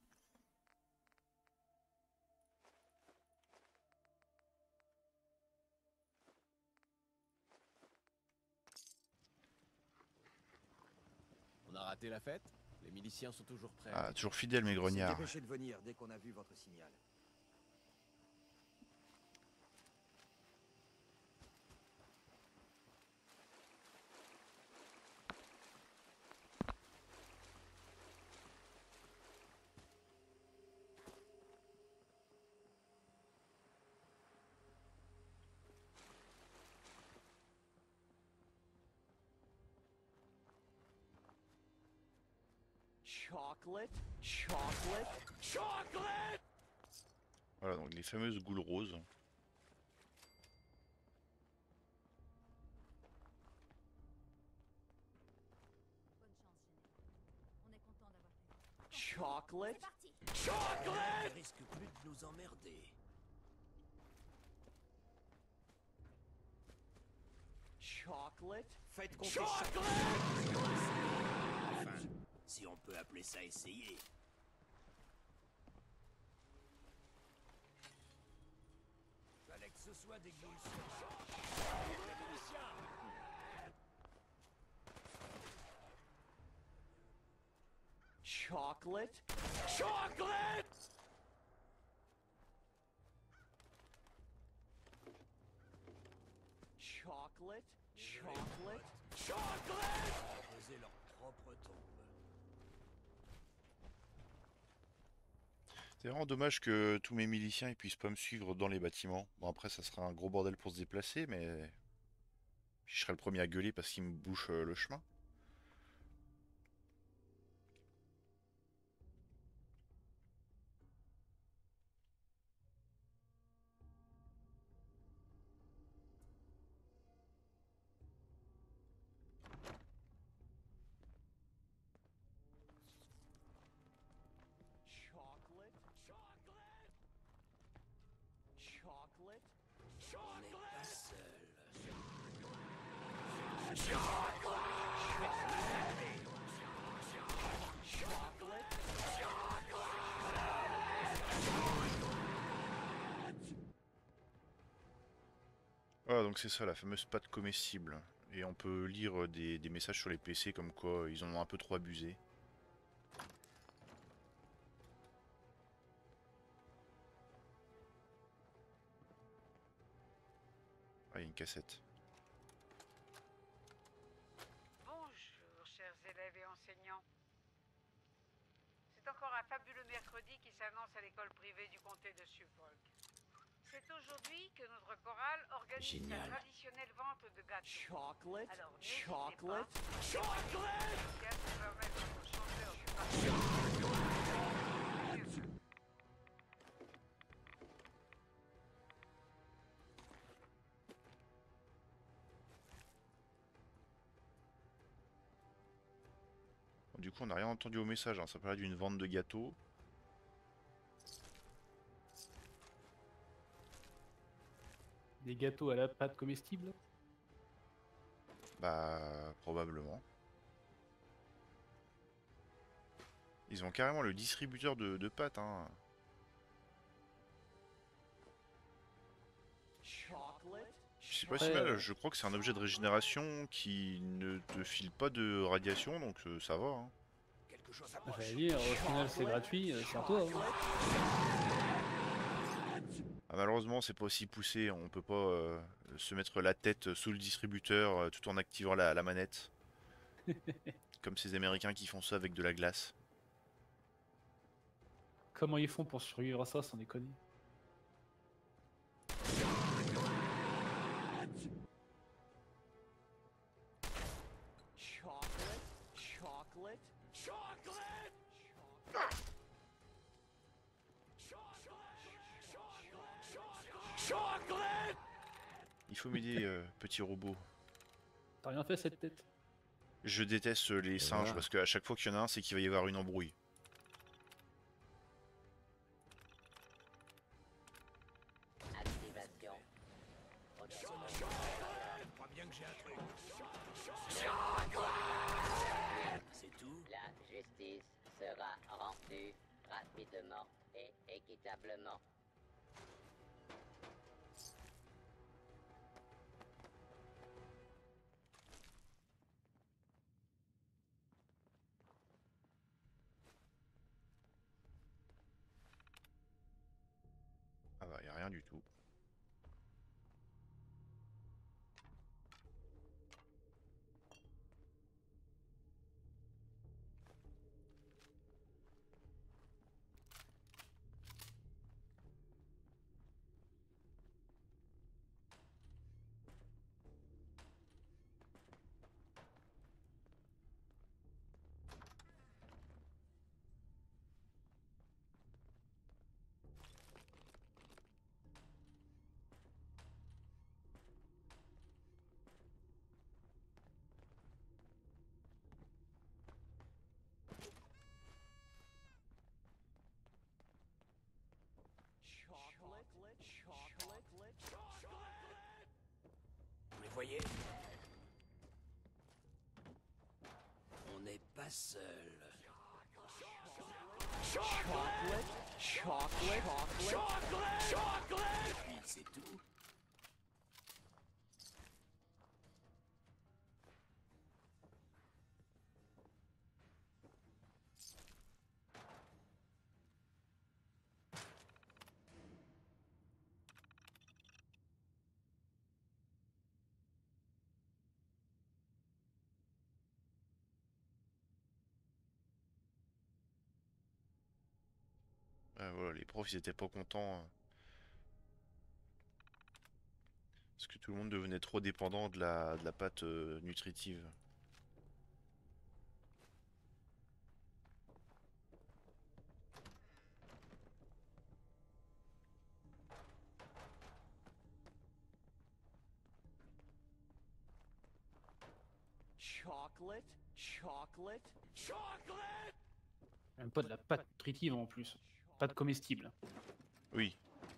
On a raté la fête? Les miliciens sont toujours prêts. Ah, toujours fidèle mes Il s'est grognards. dépêché de venir dès qu'on a vu votre signal. Chocolate, chocolate, chocolate! Voilà, donc les fameuses goules roses. Chocolate, Il chocolate! risque plus de nous emmerder. Chocolate, Faites compter chocolate! Enfin, si on peut appeler ça essayer. Fallait que ce soit des goules Chocolate, chocolate! Chocolate, chocolate, chocolate! creuser leur propre tombe. C'est vraiment dommage que tous mes miliciens ils puissent pas me suivre dans les bâtiments. Bon après ça sera un gros bordel pour se déplacer, mais je serai le premier à gueuler parce qu'ils me bouchent le chemin. Chocolate, chocolate! Chocolate, On n'est pas chocolate! seul. Voilà, donc c'est ça la fameuse pâte comestible. Et on peut lire des messages sur les PC comme quoi ils en ont un peu trop abusé. Ah, il y a une cassette. Bonjour, chers élèves et enseignants. encore un fabuleux mercredi qui s'annonce à l'école privée du comté de Suffolk. C'est aujourd'hui que notre chorale organise Génial. sa traditionnelle vente de gâteaux. Chocolate, Alors, n'hésitez chocolate, pas. chocolate! Pour permettre à nos chanteurs de participer. Du coup, on n'a rien entendu au message, hein. Ça parlait d'une vente de gâteaux. Des gâteaux à la pâte comestible. Bah, probablement. Ils ont carrément le distributeur de pâtes, hein. Chocolate, Je sais pas si mal, je crois que c'est un objet de régénération qui ne te file pas de radiation, donc ça va, hein. Quelque chose J'allais dire, au final c'est gratuit, c'est à toi. Hein. Ah, malheureusement, c'est pas aussi poussé, on peut pas se mettre la tête sous le distributeur tout en activant la manette. Comme ces Américains qui font ça avec de la glace. Comment ils font pour survivre à ça sans déconner? chocolate, chocolate, chocolate! Chocolate! Il faut m'aider, petit robot. T'as rien fait cette tête? Je déteste les singes voilà. parce qu'à chaque fois qu'il y en a un, c'est qu'il va y avoir une embrouille. Activation. Je crois bien que j'ai un truc. C'est tout? La justice sera rendue rapidement et équitablement. Ah bah, y a rien du tout. Chocolate, chocolate, chocolate! Vous les voyez? On n'est pas seul. Chocolate, chocolate, chocolate, chocolate! Puis c'est tout. Ah, voilà, les profs ils étaient pas contents, hein. Parce que tout le monde devenait trop dépendant de la pâte nutritive. Chocolate, chocolate, chocolate! Même pas de la pâte nutritive en plus. Pâte comestible. Oui.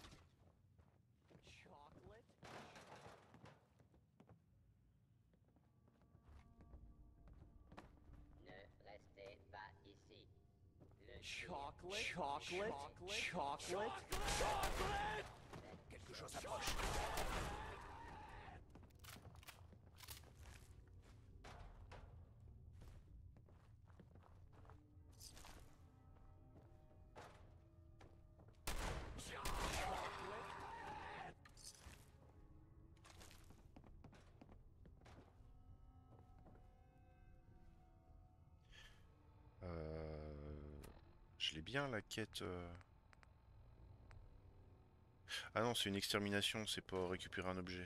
Ne restez pas ici. Le Chocolate, chocolate, chocolate, chocolate! Quelque chose approche. Je l'ai bien la quête. Ah non, c'est une extermination, c'est pas récupérer un objet.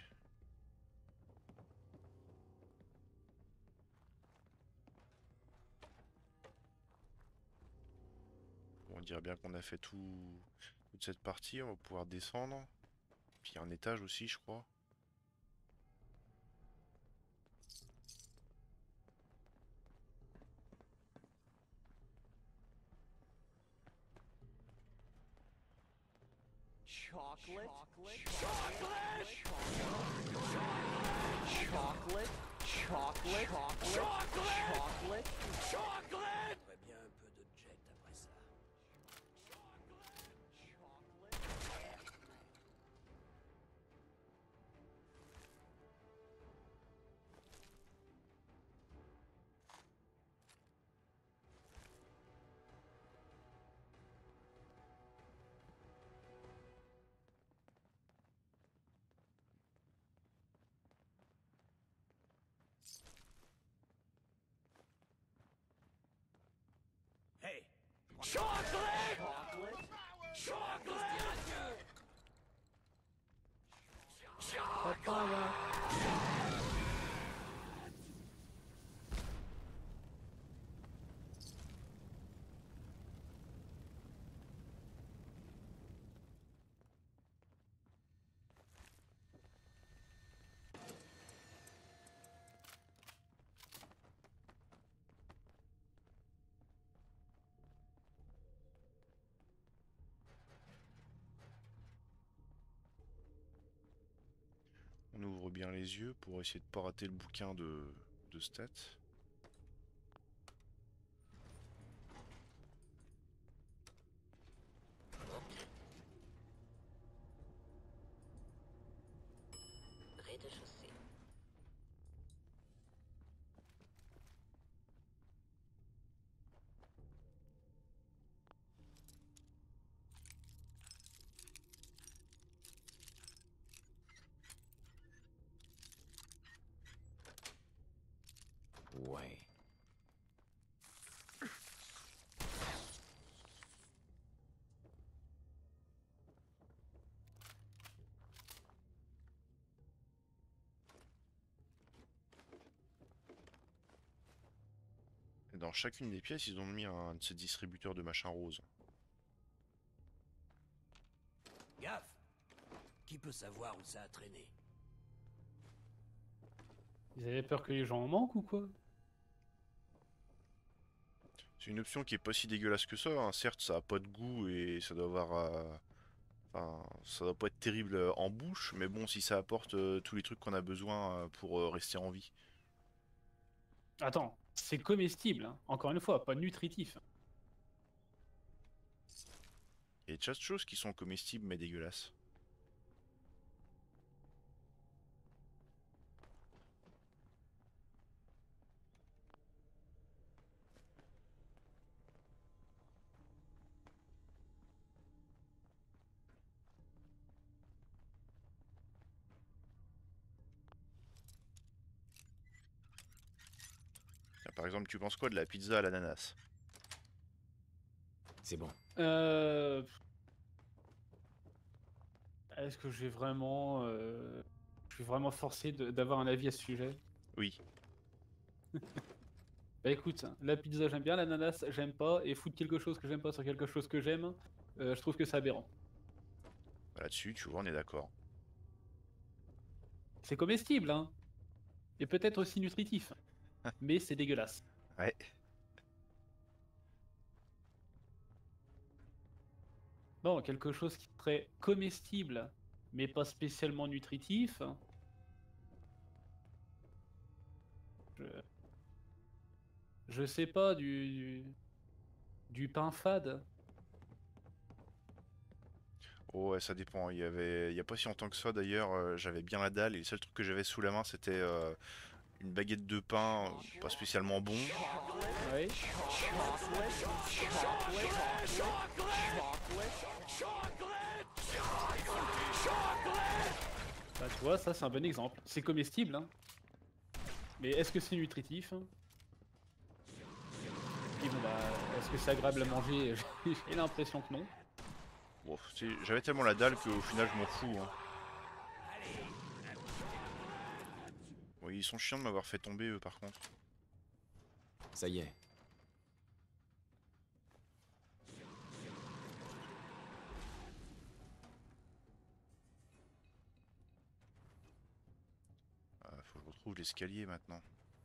Bon, on dirait bien qu'on a fait toute cette partie, on va pouvoir descendre. Puis il y a un étage aussi, je crois. Chocolate? Chocolate? Chocolate? Chocolate? Chocolate? Chocolate? J'aimerais bien un peu de jet après ça. Hey! Chocolate! Chocolate! On ouvre bien les yeux pour essayer de pas rater le bouquin de stats. Rez-de-chaussée. Ouais. Et dans chacune des pièces, ils ont mis un de ces distributeurs de machin rose. Gaffe! Qui peut savoir où ça a traîné? Ils avaient peur que les gens en manquent ou quoi? C'est une option qui est pas si dégueulasse que ça, hein. Certes, ça a pas de goût et ça doit avoir... Enfin, ça doit pas être terrible en bouche, mais bon, si ça apporte tous les trucs qu'on a besoin pour rester en vie. Attends, c'est comestible, hein. Encore une fois, pas nutritif. Il y a des tas de choses qui sont comestibles mais dégueulasses. Tiens, par exemple, tu penses quoi de la pizza à l'ananas? C'est bon. Est-ce que j'ai vraiment... je suis vraiment forcé d'avoir un avis à ce sujet? Oui. Bah écoute, la pizza j'aime bien, l'ananas j'aime pas, et foutre quelque chose que j'aime pas sur quelque chose que j'aime, je trouve que c'est aberrant. Là-dessus, tu vois, on est d'accord. C'est comestible, hein, et peut-être aussi nutritif, mais c'est dégueulasse. Ouais. Bon, quelque chose qui serait comestible, mais pas spécialement nutritif. Je sais pas, du pain fade. Oh ouais, ça dépend. Il y a pas si longtemps que ça d'ailleurs, j'avais bien la dalle et le seul truc que j'avais sous la main c'était une baguette de pain, pas spécialement bon. Ouais. Bah tu vois, ça c'est un bon exemple. C'est comestible, hein. Mais est-ce que c'est nutritif? Et bon, bah, est-ce que c'est agréable à manger? J'ai l'impression que non. Bon, j'avais tellement la dalle qu'au final je m'en fous. Hein. Oui, ils sont chiants de m'avoir fait tomber eux par contre. Ça y est. Faut que je retrouve l'escalier maintenant.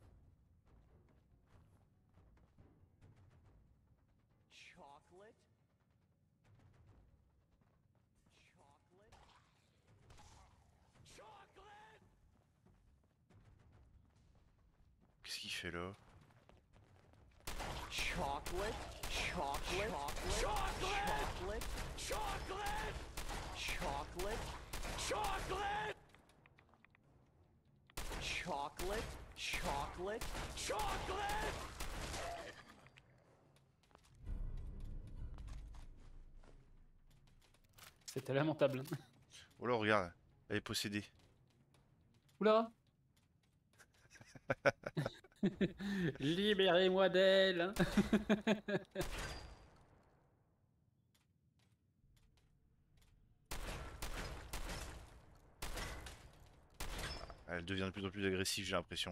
Chocolate? Chocolate? Qu'est-ce qu'il fait là? Chocolate? Chocolate? Chocolate? Chocolate? Chocolate? Chocolate? Chocolate? Chocolate? Chocolate? C'était lamentable. Oh là, regarde, elle est possédée. Oula. Libérez-moi d'elle. Elle devient de plus en plus agressive, j'ai l'impression.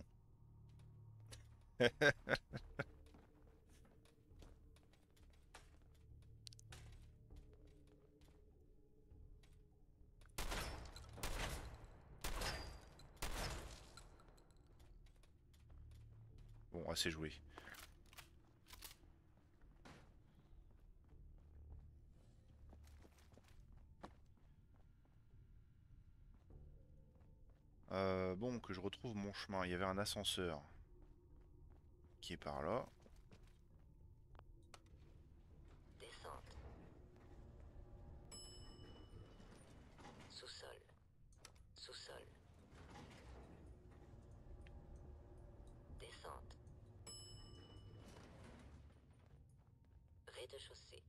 Bon, assez joué. Bon, que je retrouve mon chemin. Il y avait un ascenseur qui est par là. Descente. Sous-sol. Sous-sol. Descente. Rez-de-chaussée.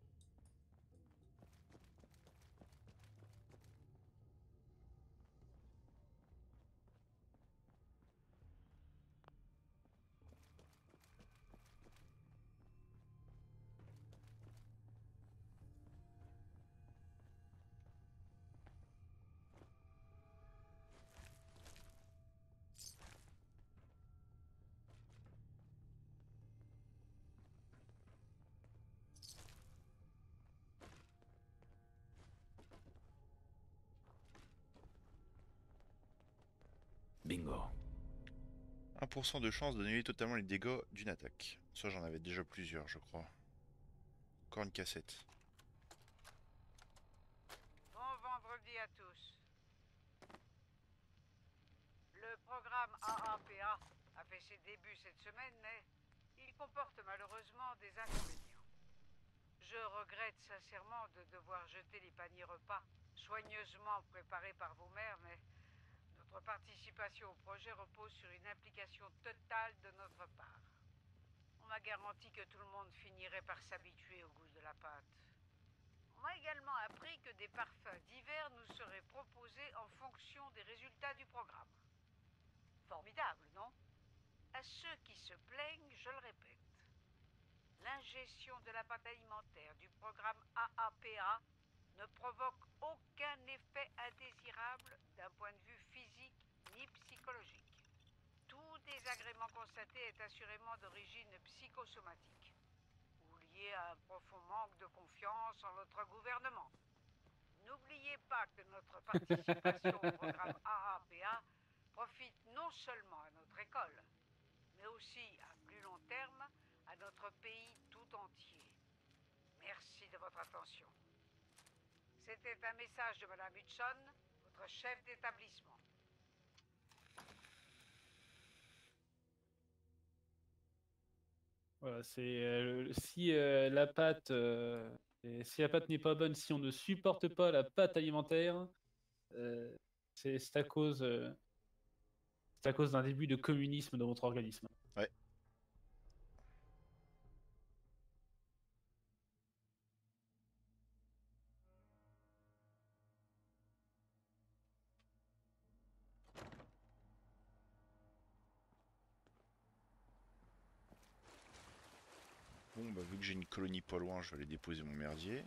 Bingo. 1% de chance d'annuler totalement les dégâts d'une attaque. Ça, j'en avais déjà plusieurs, je crois. Encore une cassette. Bon vendredi à tous. Le programme AAPA a fait ses débuts cette semaine, mais il comporte malheureusement des inconvénients. Je regrette sincèrement de devoir jeter les paniers repas soigneusement préparés par vos mères, mais notre participation au projet repose sur une implication totale de notre part. On m'a garanti que tout le monde finirait par s'habituer au goût de la pâte. On m'a également appris que des parfums divers nous seraient proposés en fonction des résultats du programme. Formidable, non? À ceux qui se plaignent, je le répète. L'ingestion de la pâte alimentaire du programme AAPA ne provoque aucun effet indésirable d'un point de vue physique ni psychologique. Tout désagrément constaté est assurément d'origine psychosomatique ou lié à un profond manque de confiance en notre gouvernement. N'oubliez pas que notre participation au programme AAPA profite non seulement à notre école, mais aussi à plus long terme à notre pays tout entier. Merci de votre attention. C'était un message de Madame Hudson, votre chef d'établissement. Voilà, c'est si la pâte si la pâte n'est pas bonne, si on ne supporte pas la pâte alimentaire, euh, c'est à cause d'un début de communisme dans votre organisme. Ouais. Bon, bah, vu que j'ai une colonie pas loin, je vais aller déposer mon merdier.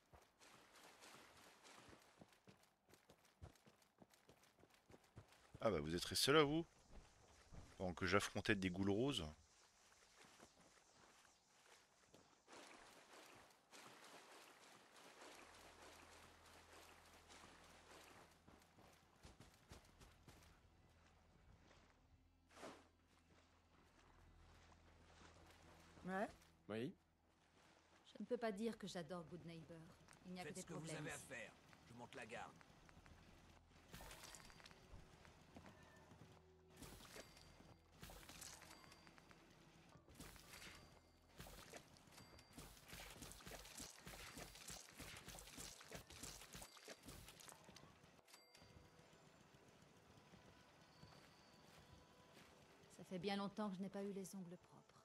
Ah bah vous êtes restés là, vous? Pendant que j'affrontais des goules roses. Ouais. Oui. Je ne peux pas dire que j'adore Good Neighbor. Il n'y a que Faites des ce que vous problèmes. avez à faire. Je monte la garde. Ça fait bien longtemps que je n'ai pas eu les ongles propres.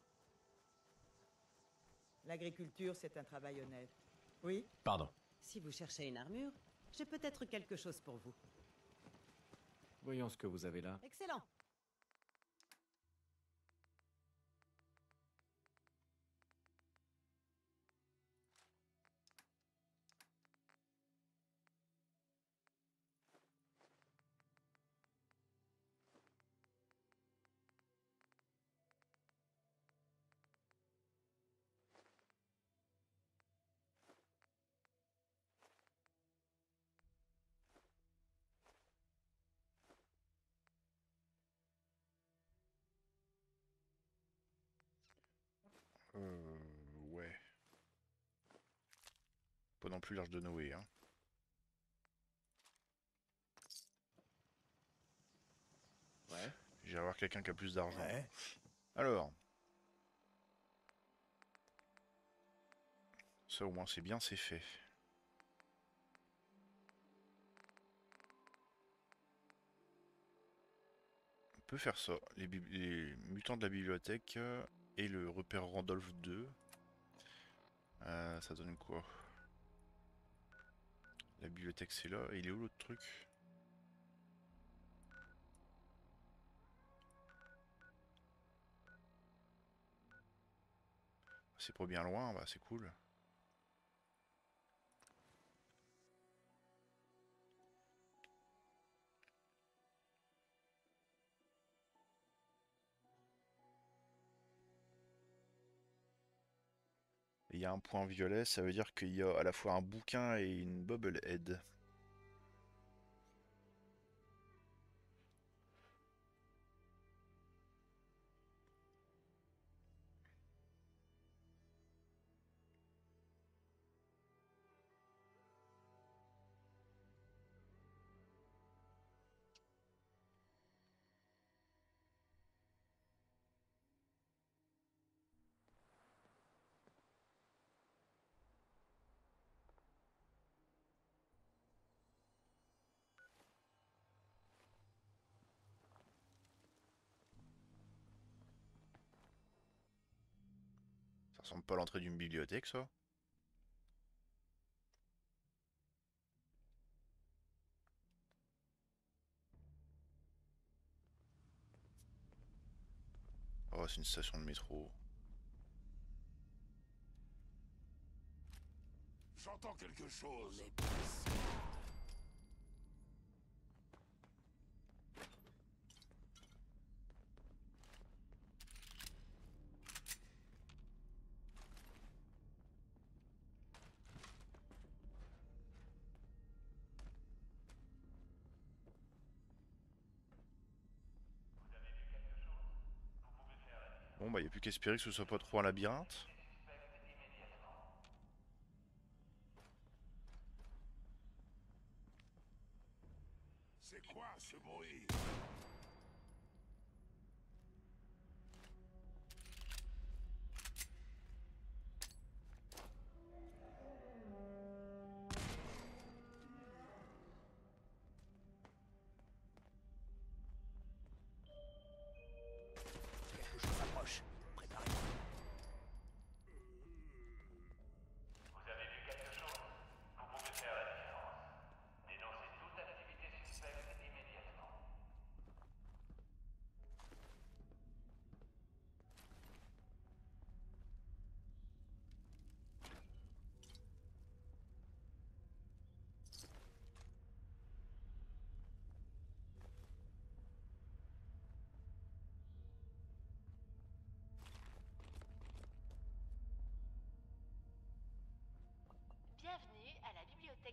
L'agriculture, c'est un travail honnête. Oui? Pardon. Si vous cherchez une armure, j'ai peut-être quelque chose pour vous. Voyons ce que vous avez là. Excellent. Ouais. Pas non plus l'Arche de Noé, hein. Ouais. J'irai voir quelqu'un qui a plus d'argent. Ouais. Alors. Ça au moins c'est bien, c'est fait. On peut faire ça. Les mutants de la bibliothèque et le repère Randolph 2. Ça donne quoi? La bibliothèque c'est là. Et il est où l'autre truc? C'est pas bien loin, bah c'est cool. Il y a un point violet, ça veut dire qu'il y a à la fois un bouquin et une bobblehead. Ça ressemble pas à l'entrée d'une bibliothèque, ça? Oh, c'est une station de métro. J'entends quelque chose. Bon, bah, y a plus qu'à espérer que ce soit pas trop un labyrinthe. C'est quoi ce bruit? Quelque chose approche. Préparez-vous.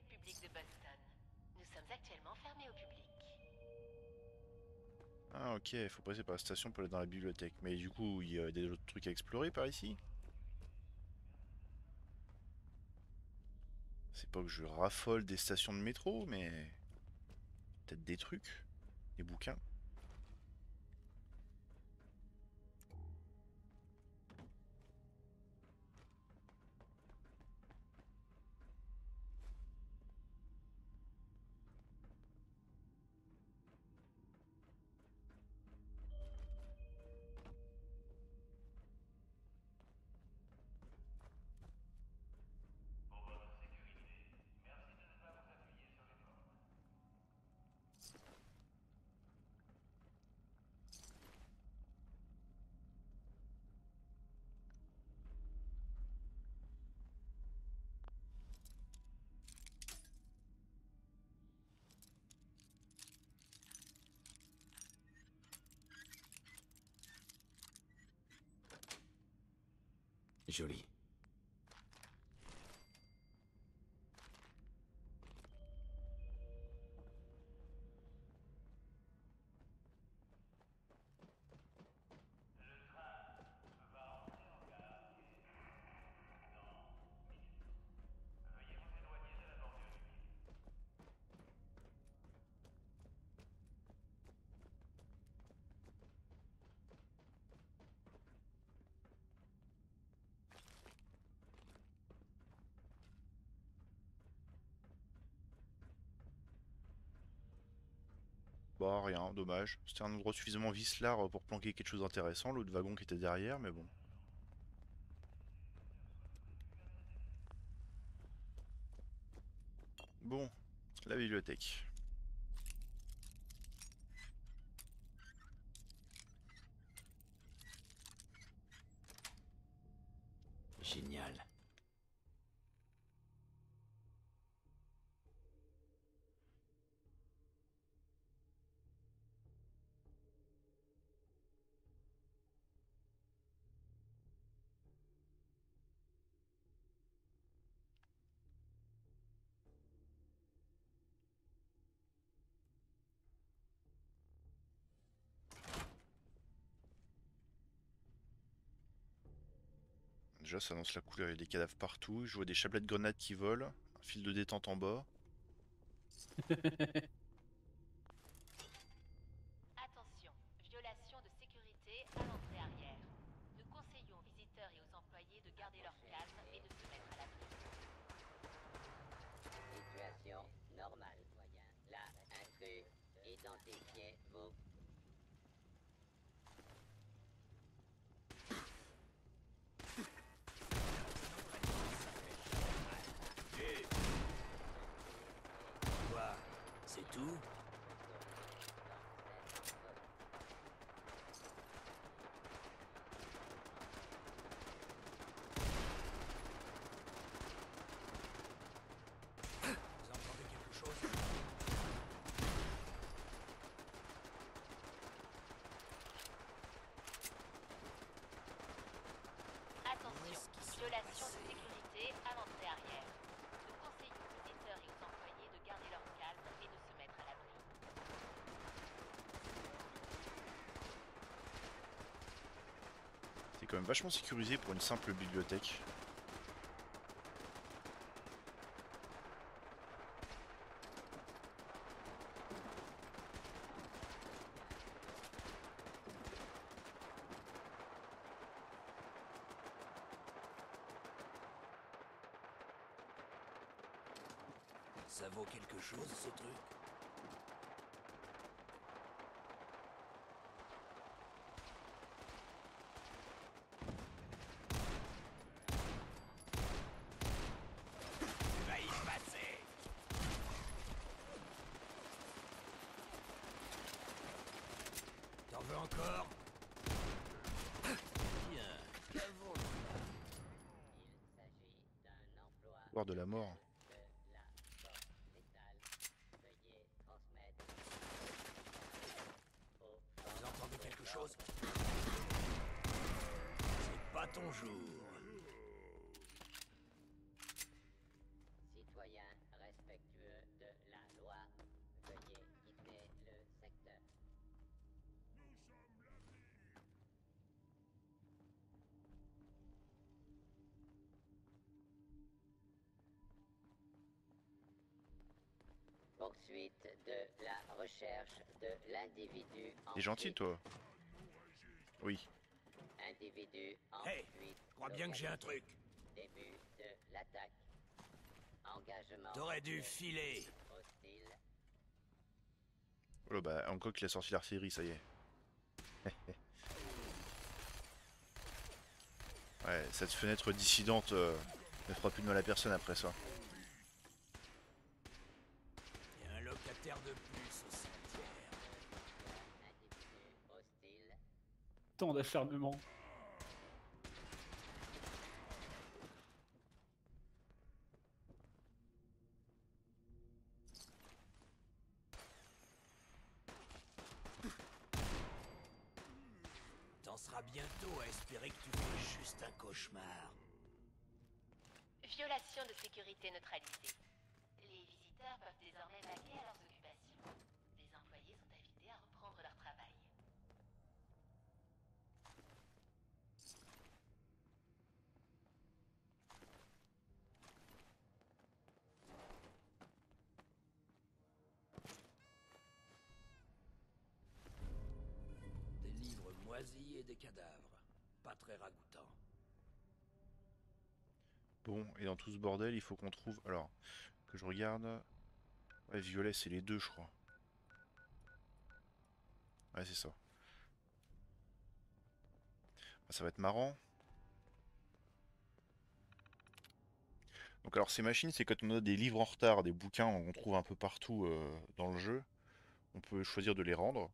bibliothèque publique de Boston. Nous sommes actuellement fermés au public. Ah ok, faut passer par la station pour aller dans la bibliothèque. Mais du coup, il y a des autres trucs à explorer par ici? C'est pas que je raffole des stations de métro, mais... peut-être des trucs, des bouquins. Joli. Bah rien, dommage. C'était un endroit suffisamment vicelard pour planquer quelque chose d'intéressant, l'autre wagon qui était derrière, mais bon. Bon, la bibliothèque. Génial. Déjà, ça annonce la couleur, il y a des cadavres partout. Je vois des chapelets de grenades qui volent, un fil de détente en bas. Attention, violation de sécurité à l'entrée arrière. Nous conseillons aux visiteurs et aux employés de garder leur calme et de se mettre à l'abri. Situation normale, moyen. Là, intrus, identifiez-vous. Quoi? C'est tout? Vous entendez quelque chose? Attention, violation de sécurité à l'entrée arrière. Nous conseillons aux visiteurs et aux employés de garder leur calme et de se mettre à l'abri. C'est quand même vachement sécurisé pour une simple bibliothèque. Ça vaut quelque chose, ce truc? Tu vas y passer! T'en veux encore? Tiens, l'avons-le. Voir de la mort. Vous entendez quelque chose? C'est pas ton jour. Citoyens, respectez poursuite de la recherche de l'individu en T'es gentil, toi. Oui. Individu en Hey, fuite. crois bien que j'ai un truc. Début de l'attaque. Engagement. T'aurais dû filer. Hostile. Oh bah, Hancock il a sorti l'artillerie, ça y est. Ouais, cette fenêtre dissidente ne fera plus de mal à personne après ça. Il y a un locataire de plus au cimetière. Individu hostile. Tant d'acharnement. T'en seras bientôt à espérer que tu fais juste un cauchemar. Violation de sécurité neutralisée. Les visiteurs peuvent désormais vaquer à leurs occupations. Les employés sont invités à reprendre leur travail. Des livres moisis et des cadavres. Pas très ragoûtant. Bon, et dans tout ce bordel, il faut qu'on trouve... Alors, que je regarde... Ouais, violet, c'est les deux, je crois. Ouais, c'est ça. Ah, ça va être marrant. Donc alors, ces machines, c'est quand on a des livres en retard, des bouquins qu'on trouve un peu partout dans le jeu. On peut choisir de les rendre.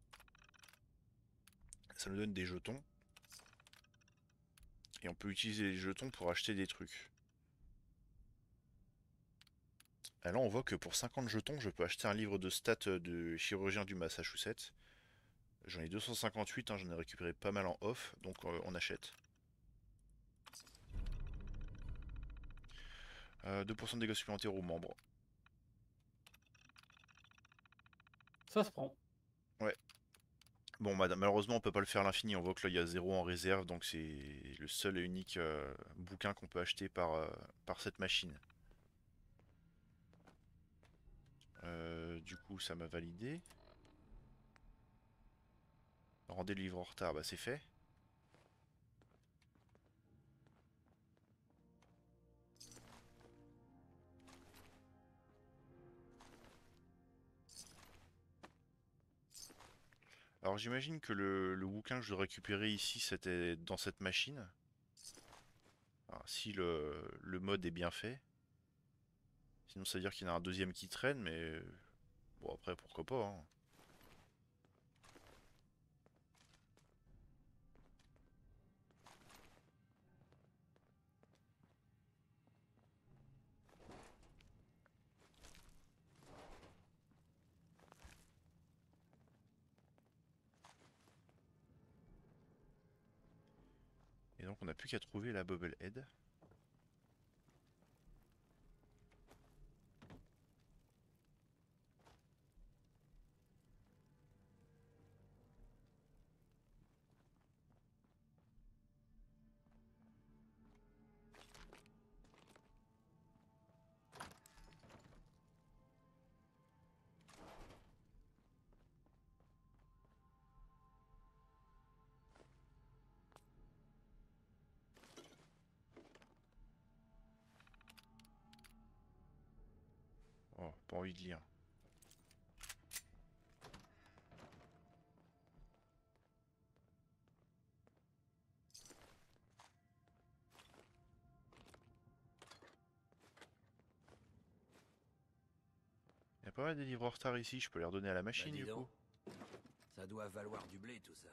Ça nous donne des jetons. Et on peut utiliser les jetons pour acheter des trucs. Et là, on voit que pour 50 jetons, je peux acheter un livre de stats de chirurgien du Massachusetts. J'en ai 258, hein, j'en ai récupéré pas mal en off, donc on achète. 2% de dégâts supplémentaires aux membres. Ça se prend. Ouais. Bon, malheureusement, on peut pas le faire à l'infini. On voit que là, il y a 0 en réserve, donc c'est le seul et unique bouquin qu'on peut acheter par cette machine. Du coup, ça m'a validé. Rendez le livre en retard, bah c'est fait. Alors j'imagine que le bouquin que je dois récupérer ici, c'était dans cette machine. Alors, si le mode est bien fait. Sinon ça veut dire qu'il y en a un deuxième qui traîne, mais... Bon après, pourquoi pas, hein. Et donc on n'a plus qu'à trouver la Bobblehead. Oh, pas envie de lire. Il y a pas mal de livres en retard ici, je peux les redonner à la machine Bah, dis du coup. donc. Ça doit valoir du blé tout ça.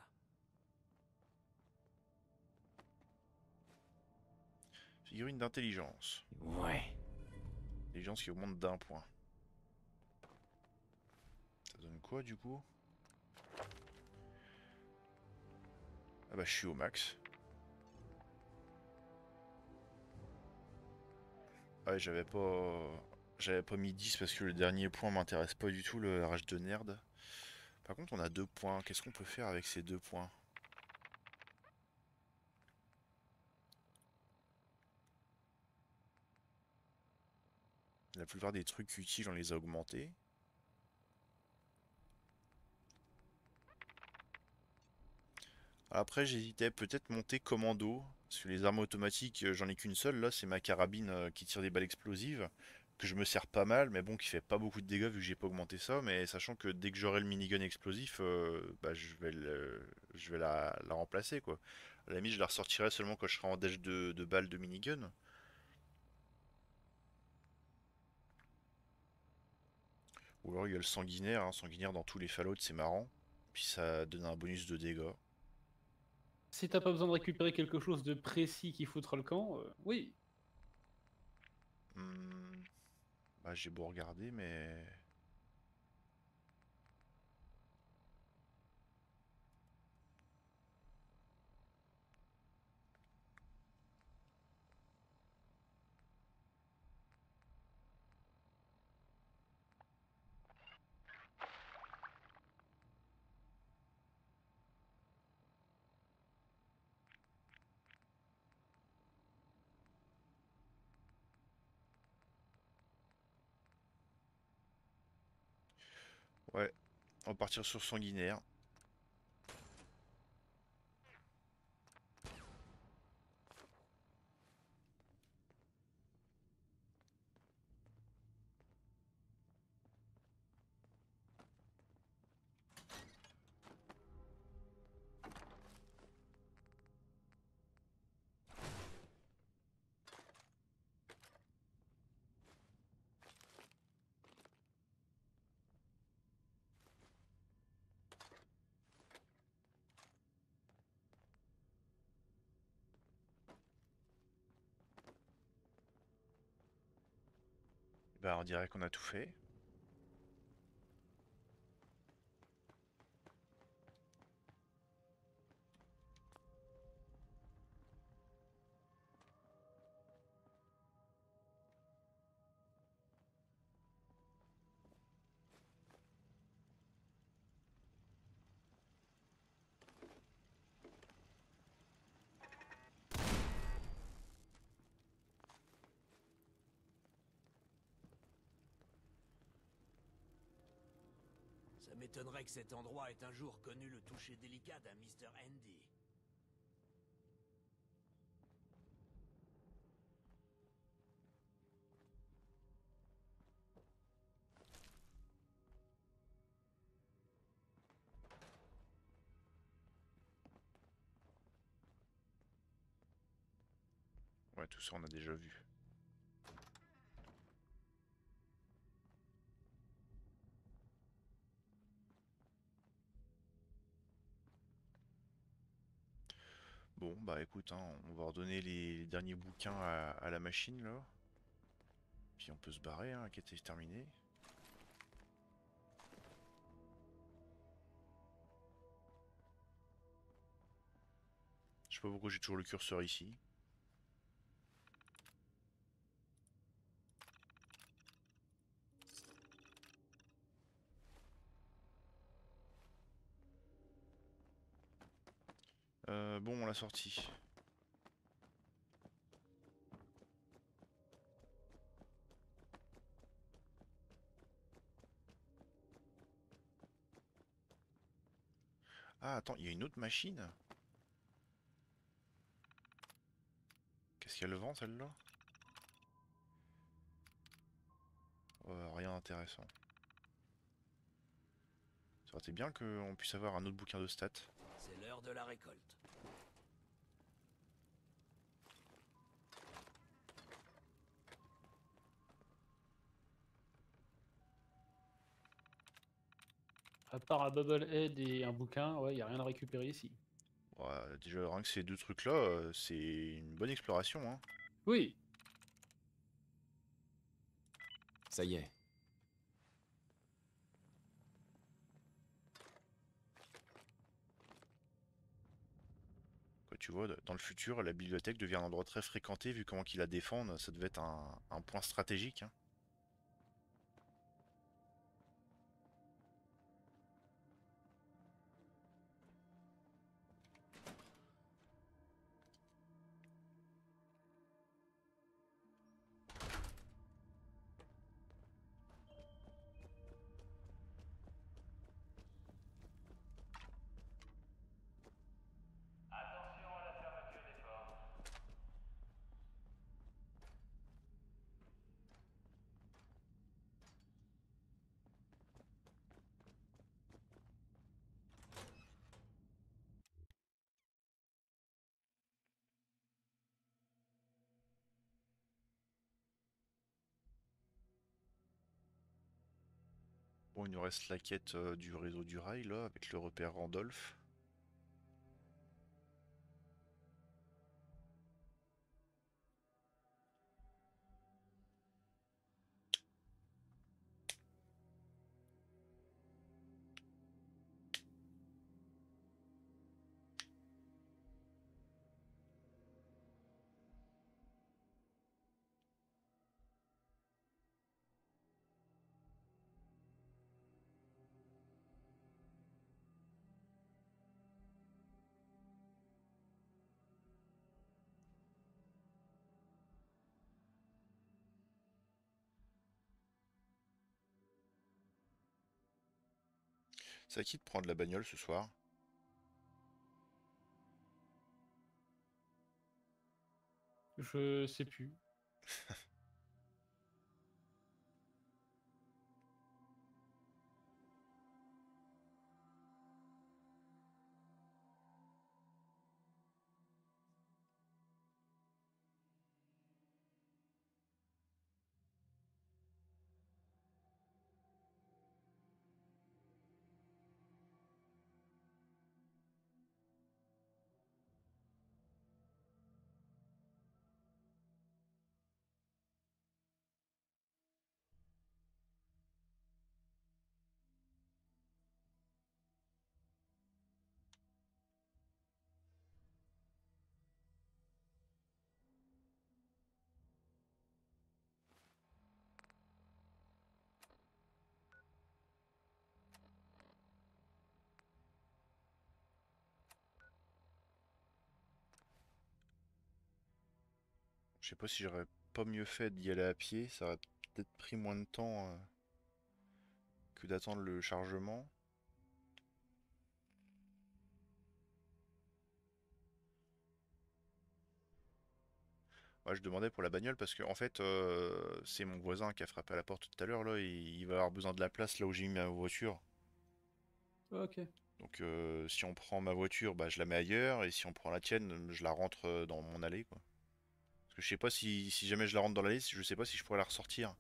Figurine d'intelligence. Ouais. Intelligence qui augmente d'1 point. Ça donne quoi du coup? Ah bah je suis au max. Ah ouais, j'avais pas mis 10 parce que le dernier point m'intéresse pas du tout, le rage de nerd. Par contre on a 2 points, qu'est-ce qu'on peut faire avec ces 2 points? La plupart des trucs utiles on les a augmentés. Après, j'hésitais peut-être monter commando, parce que les armes automatiques, j'en ai qu'une seule, là, c'est ma carabine qui tire des balles explosives, que je me sers pas mal, mais bon, qui fait pas beaucoup de dégâts vu que j'ai pas augmenté ça, mais sachant que dès que j'aurai le minigun explosif, bah, je vais la remplacer, quoi. À la limite, je la ressortirai seulement quand je serai en dash de balles de minigun. Ou alors il y a le sanguinaire, hein. Sanguinaire dans tous les Fallout, c'est marrant. Puis ça donne un bonus de dégâts. Si t'as pas besoin de récupérer quelque chose de précis qui foutra le camp, oui. Hmm, bah j'ai beau regarder, mais... Ouais, on va partir sur sanguinaire. Bah on dirait qu'on a tout fait. Ça m'étonnerait que cet endroit ait un jour connu le toucher délicat d'un Mr. Andy. Ouais, tout ça on a déjà vu. Bon, bah écoute, hein, on va redonner les derniers bouquins à la machine là. Puis on peut se barrer, hein, la quête est terminée. Je sais pas pourquoi j'ai toujours le curseur ici. Bon, on l'a sorti. Ah, attends, il y a une autre machine? Qu'est-ce qu'elle vend celle-là? Rien d'intéressant. Ça aurait été bien qu'on puisse avoir un autre bouquin de stats. C'est l'heure de la récolte. À part un bubble head et un bouquin, ouais, y a rien à récupérer ici. Ouais, déjà, rien que ces deux trucs-là, c'est une bonne exploration, hein. Oui. Ça y est. Quoi, tu vois, dans le futur, la bibliothèque devient un endroit très fréquenté, vu comment qu'ils la défendent, ça devait être un point stratégique, hein. Bon, il nous reste la quête du réseau du rail, là, avec le repère Randolph. C'est à qui de prendre la bagnole ce soir? Je sais plus. Je sais pas si j'aurais pas mieux fait d'y aller à pied, ça aurait peut-être pris moins de temps que d'attendre le chargement. Ouais, je demandais pour la bagnole parce que en fait c'est mon voisin qui a frappé à la porte tout à l'heure là et il va avoir besoin de la place là où j'ai mis ma voiture. Ok. Donc si on prend ma voiture, bah je la mets ailleurs et si on prend la tienne, je la rentre dans mon allée quoi. Parce que je sais pas si jamais je la rentre dans l'allée, je sais pas si je pourrais la ressortir.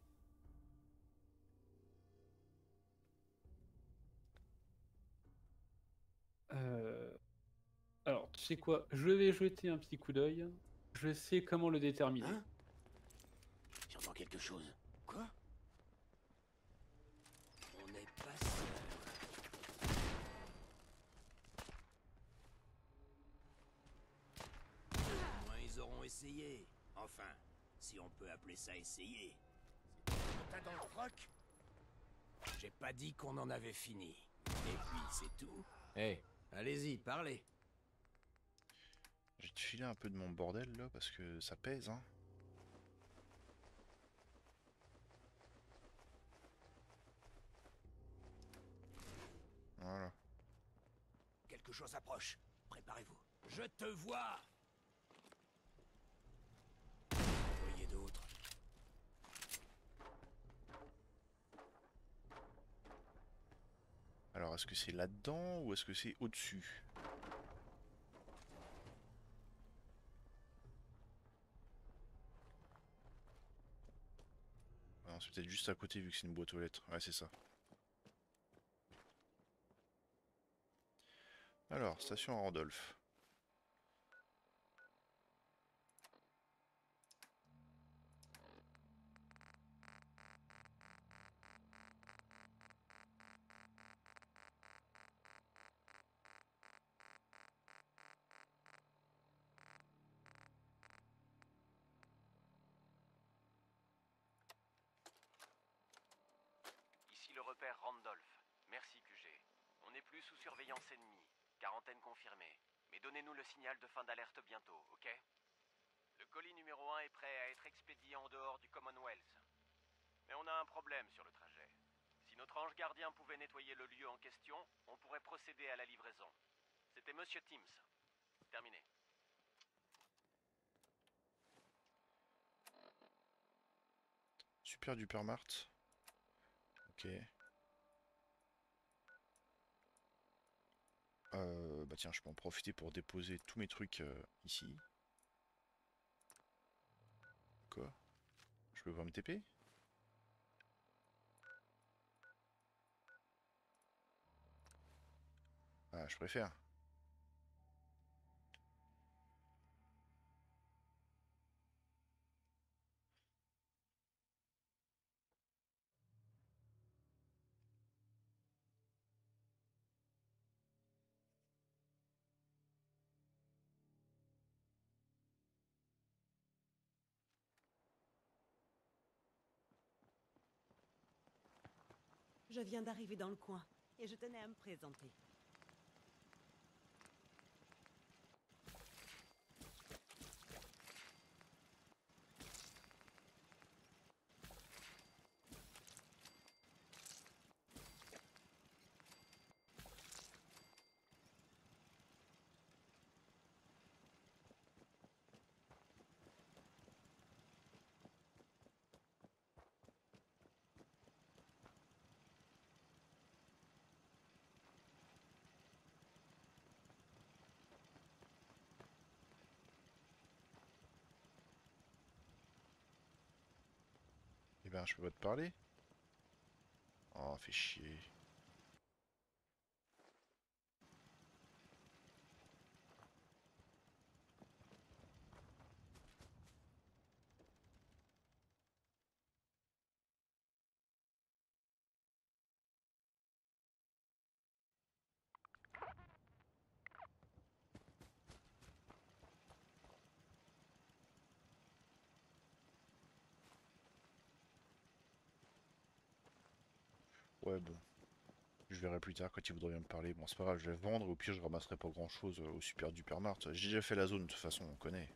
Euh, Alors, tu sais quoi? Je vais jeter un petit coup d'œil. Je sais comment le déterminer. Hein? J'entends quelque chose. Quoi? On n'est pas seul. Au moins ils auront essayé. Enfin, si on peut appeler ça essayer. T'as dans le froc? J'ai pas dit qu'on en avait fini. Et puis c'est tout. Hey. Allez-y, parlez. Je vais te filer un peu de mon bordel là parce que ça pèse hein. Voilà. Quelque chose approche. Préparez-vous. Je te vois. Voyez d'autres. Alors est-ce que c'est là-dedans ou est-ce que c'est au-dessus? Non, c'est peut-être juste à côté vu que c'est une boîte aux lettres. Ouais, c'est ça. Alors, station Randolph. Ici le repère Randolph. Merci QG. On n'est plus sous surveillance ennemie. Quarantaine confirmée. Mais donnez-nous le signal de fin d'alerte bientôt, ok? Le colis numéro 1 est prêt à être expédié en dehors du Commonwealth. Mais on a un problème sur le trajet. Si notre ange gardien pouvait nettoyer le lieu en question, on pourrait procéder à la livraison. C'était Monsieur Timms. Terminé. Super Duper Mart. Ok. Bah tiens, je peux en profiter pour déposer tous mes trucs ici. Quoi? Je peux pas me TP? Ah, je préfère. Je viens d'arriver dans le coin et je tenais à me présenter. Eh ben, je peux pas te parler. Oh, fait chier. Ouais, bon. Je verrai plus tard quand il voudra bien me parler. Bon, c'est pas grave, je vais vendre et au pire, je ramasserai pas grand chose au Super Duper Mart. J'ai déjà fait la zone, de toute façon, on connaît.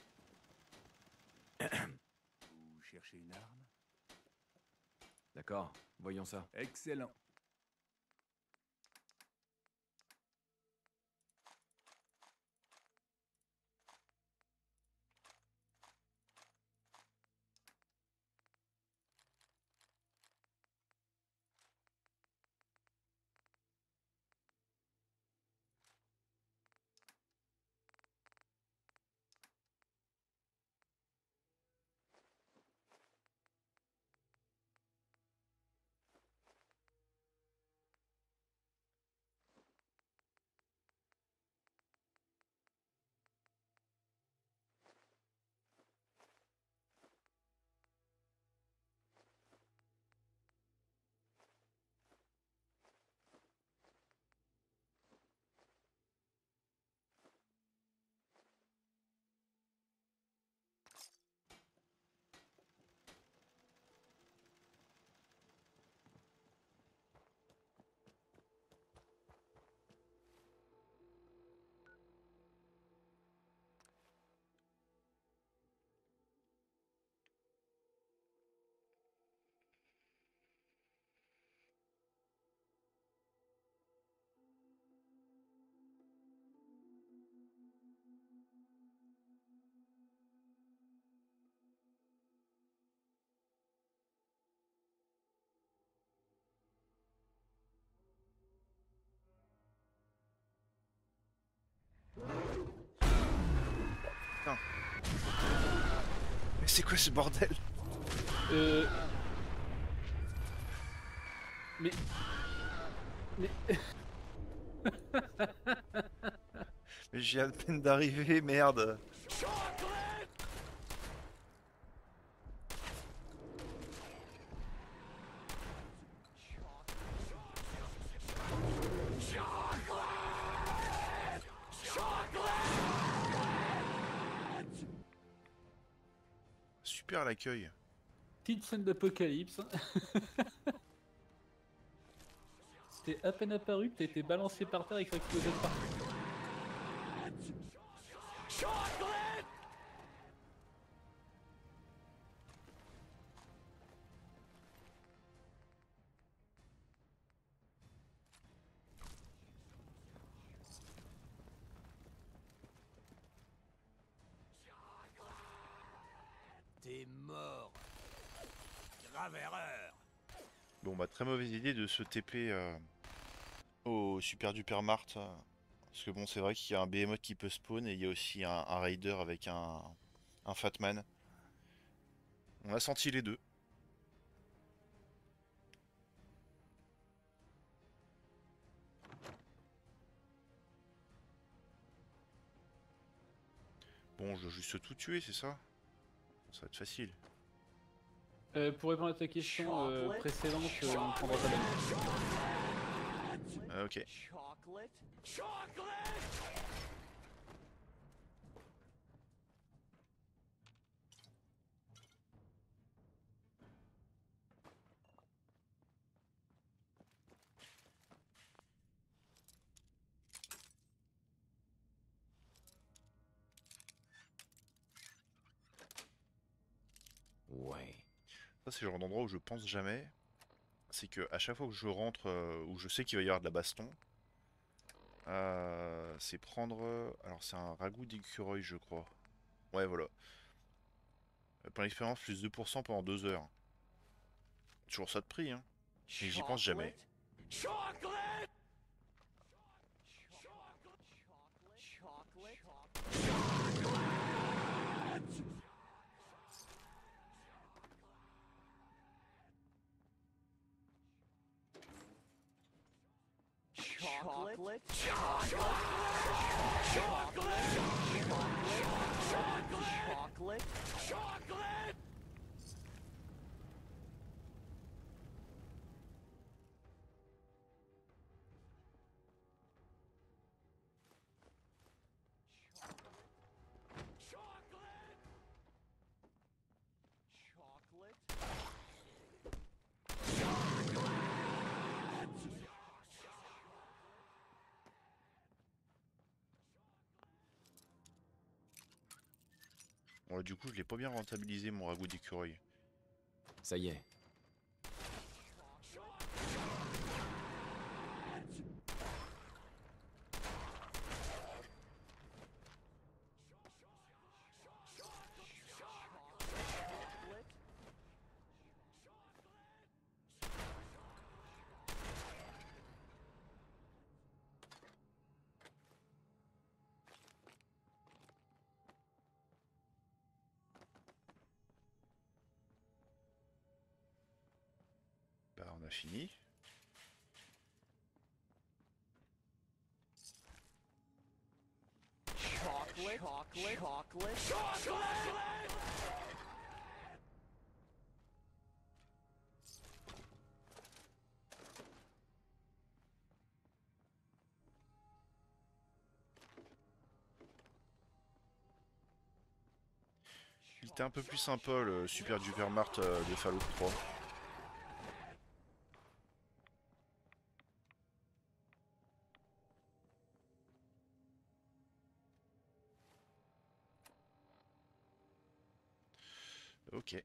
Vous cherchez une arme? D'accord, voyons ça. Excellent. Putain. Mais c'est quoi ce bordel? Mais... Mais j'ai à peine d'arriver, merde. Super l'accueil. Petite scène d'apocalypse. T'es à peine apparu, t'as été balancé par terre et que ça explosait de partout. T'es mort. Grave erreur. Bon bah très mauvaise idée de se TP au Super Duper Mart. Parce que bon c'est vrai qu'il y a un Behemoth qui peut spawn et il y a aussi un Raider avec un Fatman. On a senti les deux. bon, je dois juste tout tuer, c'est ça? Ça va être facile. Pour répondre à ta question précédente, on prendra pas la Ok. Ouais. Ça, c'est le genre d'endroit où je pense jamais. C'est que à chaque fois que je rentre, où je sais qu'il va y avoir de la baston, c'est prendre. Alors, c'est un ragoût d'écureuil, je crois. Ouais, voilà. Pour l'expérience, plus 2% pendant 2 heures. Toujours ça de prix, hein. Mais j'y pense jamais. Chocolate. Bon, là, du coup, je l'ai pas bien rentabilisé mon ragoût d'écureuil. Ça y est. Bah, on a fini. Chocolate. Il était un peu plus sympa le Super Duper Mart de Fallout 3. Ok.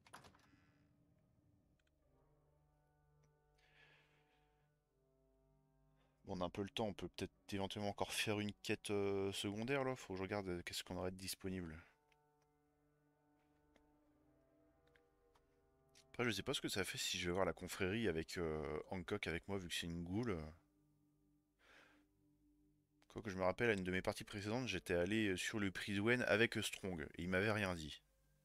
Bon, on a un peu le temps, on peut peut-être éventuellement encore faire une quête secondaire là. Faut que je regarde qu'est-ce qu'on aurait de disponible. Après, je sais pas ce que ça fait si je vais voir la confrérie avec Hancock avec moi vu que c'est une goule. Quoi que je me rappelle, à une de mes parties précédentes, j'étais allé sur le Priswen avec Strong et il m'avait rien dit.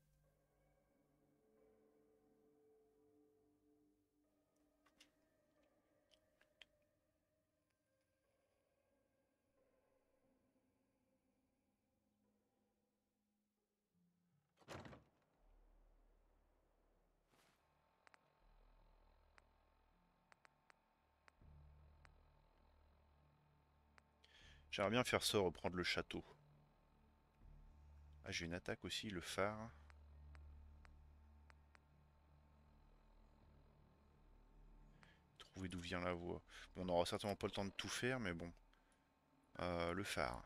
J'aimerais bien faire ça, reprendre le château. Ah, j'ai une attaque aussi, le phare. Trouver d'où vient la voix. Bon, on n'aura certainement pas le temps de tout faire, mais bon. Le phare.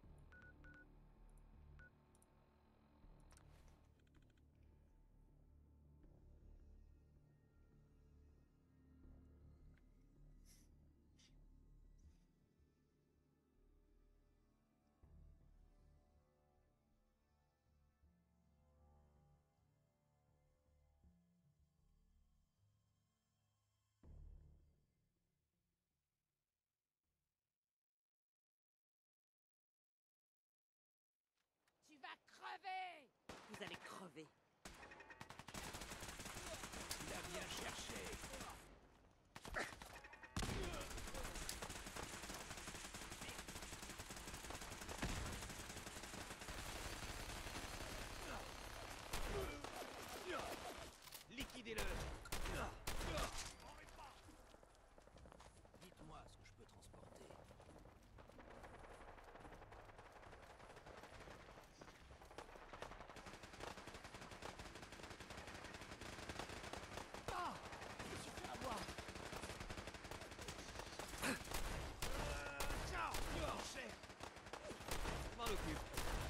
Tu vas crever. Vous allez crever. Il a bien cherché. Aidez-le. Dites-moi ce que je peux transporter. Ah, je me suis fait avoir. Ciao, touché. Je m'en occupe.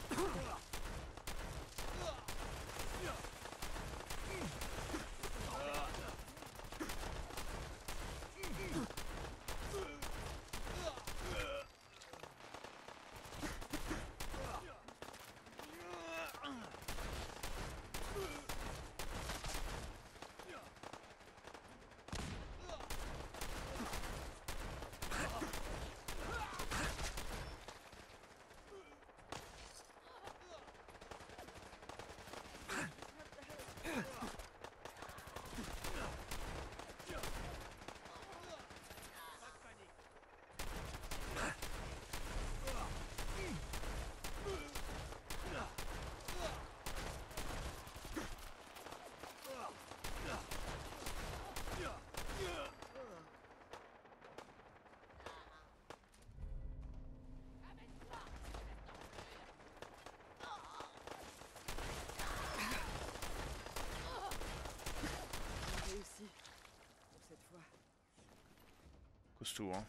Réussi. Pour cette fois. Costaud, hein.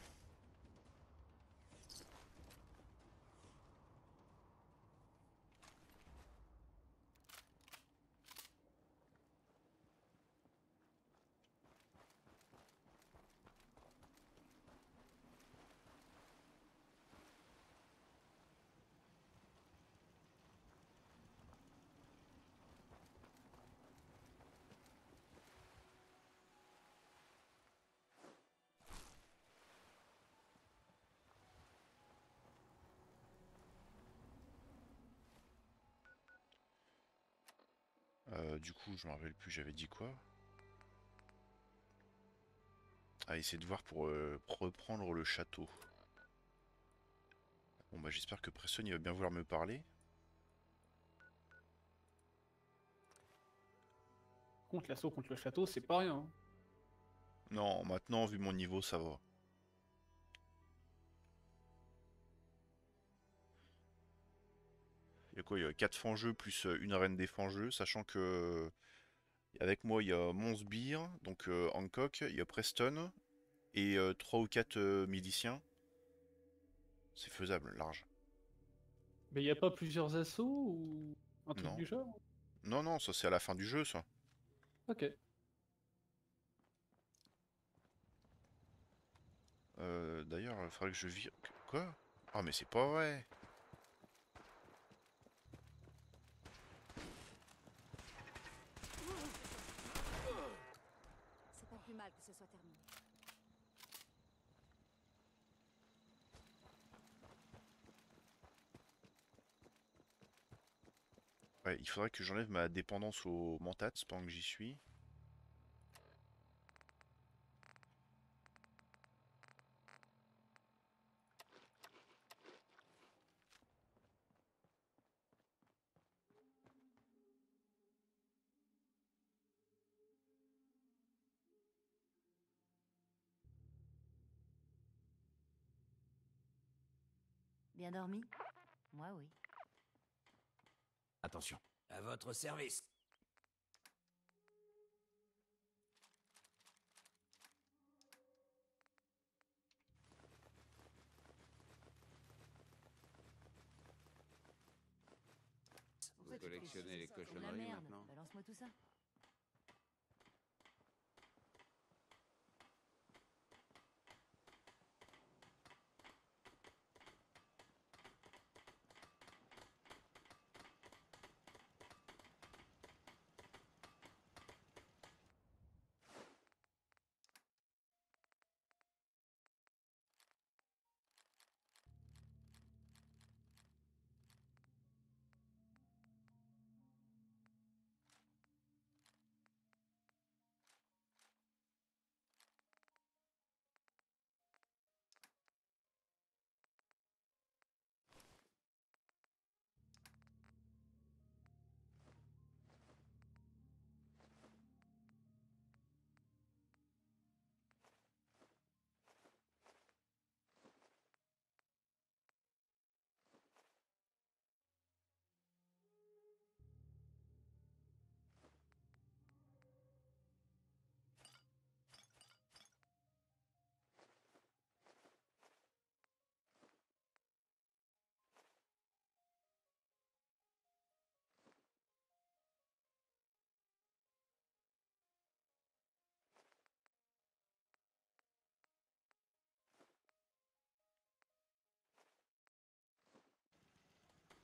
Du coup, je me rappelle plus, j'avais dit quoi? Ah, essayer de voir pour reprendre le château. Bon bah j'espère que Preston il va bien vouloir me parler. Contre l'assaut contre le château, c'est pas rien. Hein. Non, maintenant vu mon niveau ça va. Il y a quoi? Il y a 4 fangeux plus une reine des fangeux, sachant que avec moi il y a mon sbire, donc Hancock, il y a Preston et 3 ou 4 miliciens. C'est faisable, large. Mais y a pas plusieurs assauts ou un truc Non. du genre? Non, non, ça c'est à la fin du jeu ça. Ok. D'ailleurs, il faudrait que je vire... Quoi? Ah mais c'est pas vrai! C'est pas plus mal que ce soit terminé. Ouais, il faudrait que j'enlève ma dépendance au mentats pendant que j'y suis. Bien dormi? Moi, oui. Attention. À votre service. Vous collectionnez les cochonneries maintenant? Balance-moi tout ça.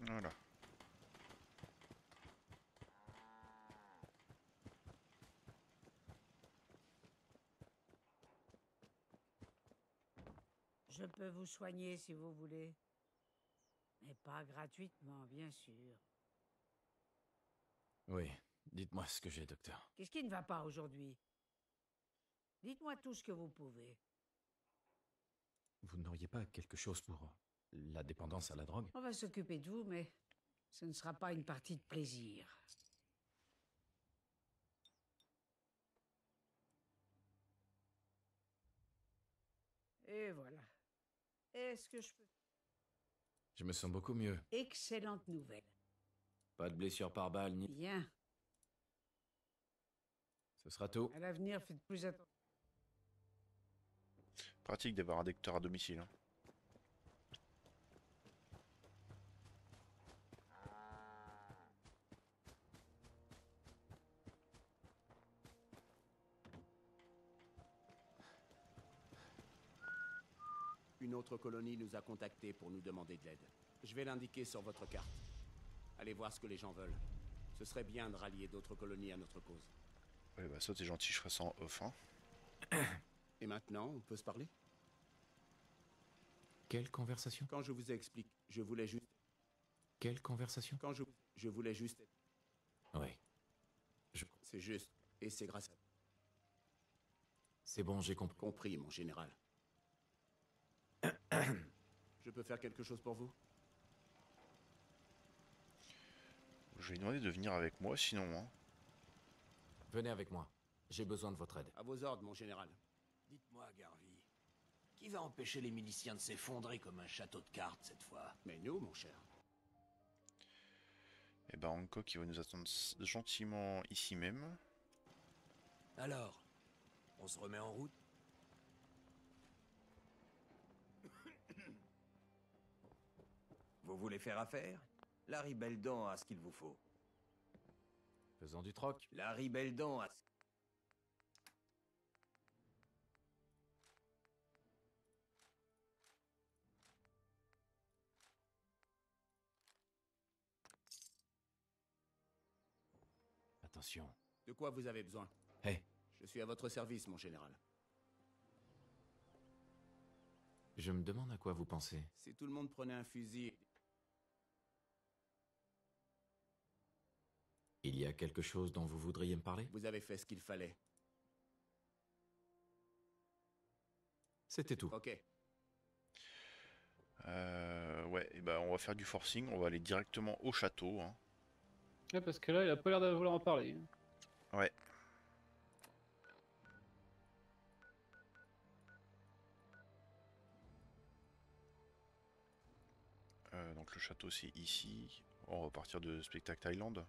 Voilà. Je peux vous soigner si vous voulez. Mais pas gratuitement, bien sûr. Oui, dites-moi ce que j'ai, docteur. Qu'est-ce qui ne va pas aujourd'hui? Dites-moi tout ce que vous pouvez. Vous n'auriez pas quelque chose pour la dépendance à la drogue? On va s'occuper de vous, mais ce ne sera pas une partie de plaisir. Et voilà. Est-ce que je peux... Je me sens beaucoup mieux. Excellente nouvelle. Pas de blessure par balle, ni... Bien. Ce sera tout. À l'avenir, faites plus attention. Pratique d'avoir un docteur à domicile. Hein. Une autre colonie nous a contactés pour nous demander de l'aide. Je vais l'indiquer sur votre carte. Allez voir ce que les gens veulent. Ce serait bien de rallier d'autres colonies à notre cause. Ouais, bah ça, t'es gentil, je ferai ça en off. Hein. Et maintenant, on peut se parler? Quelle conversation? Quand je vous ai expliqué, je voulais juste... Quelle conversation? Quand je voulais juste... Oui. C'est juste. Et c'est grâce à... C'est bon, j'ai compris. Compris, mon général. Je peux faire quelque chose pour vous? Je vais lui demander de venir avec moi, sinon. Hein. Venez avec moi. J'ai besoin de votre aide. À vos ordres, mon général. Dites-moi, Garvey, qui va empêcher les miliciens de s'effondrer comme un château de cartes cette fois? Mais nous, mon cher. Eh ben, Hancock, il va nous attendre gentiment ici même. Alors, on se remet en route? Vous voulez faire affaire? Larry Beldan a ce qu'il vous faut. Faisons du troc. Larry Beldan a... Attention. De quoi vous avez besoin? Hé. Je suis à votre service, mon général. Je me demande à quoi vous pensez. Si tout le monde prenait un fusil... Il y a quelque chose dont vous voudriez me parler? Vous avez fait ce qu'il fallait. C'était tout. Ok. Ouais, et ben on va faire du forcing, on va aller directement au château. Hein. Ouais, parce que là, il a pas l'air de vouloir en parler. Ouais. Donc le château c'est ici. On va partir de Spectacle Island.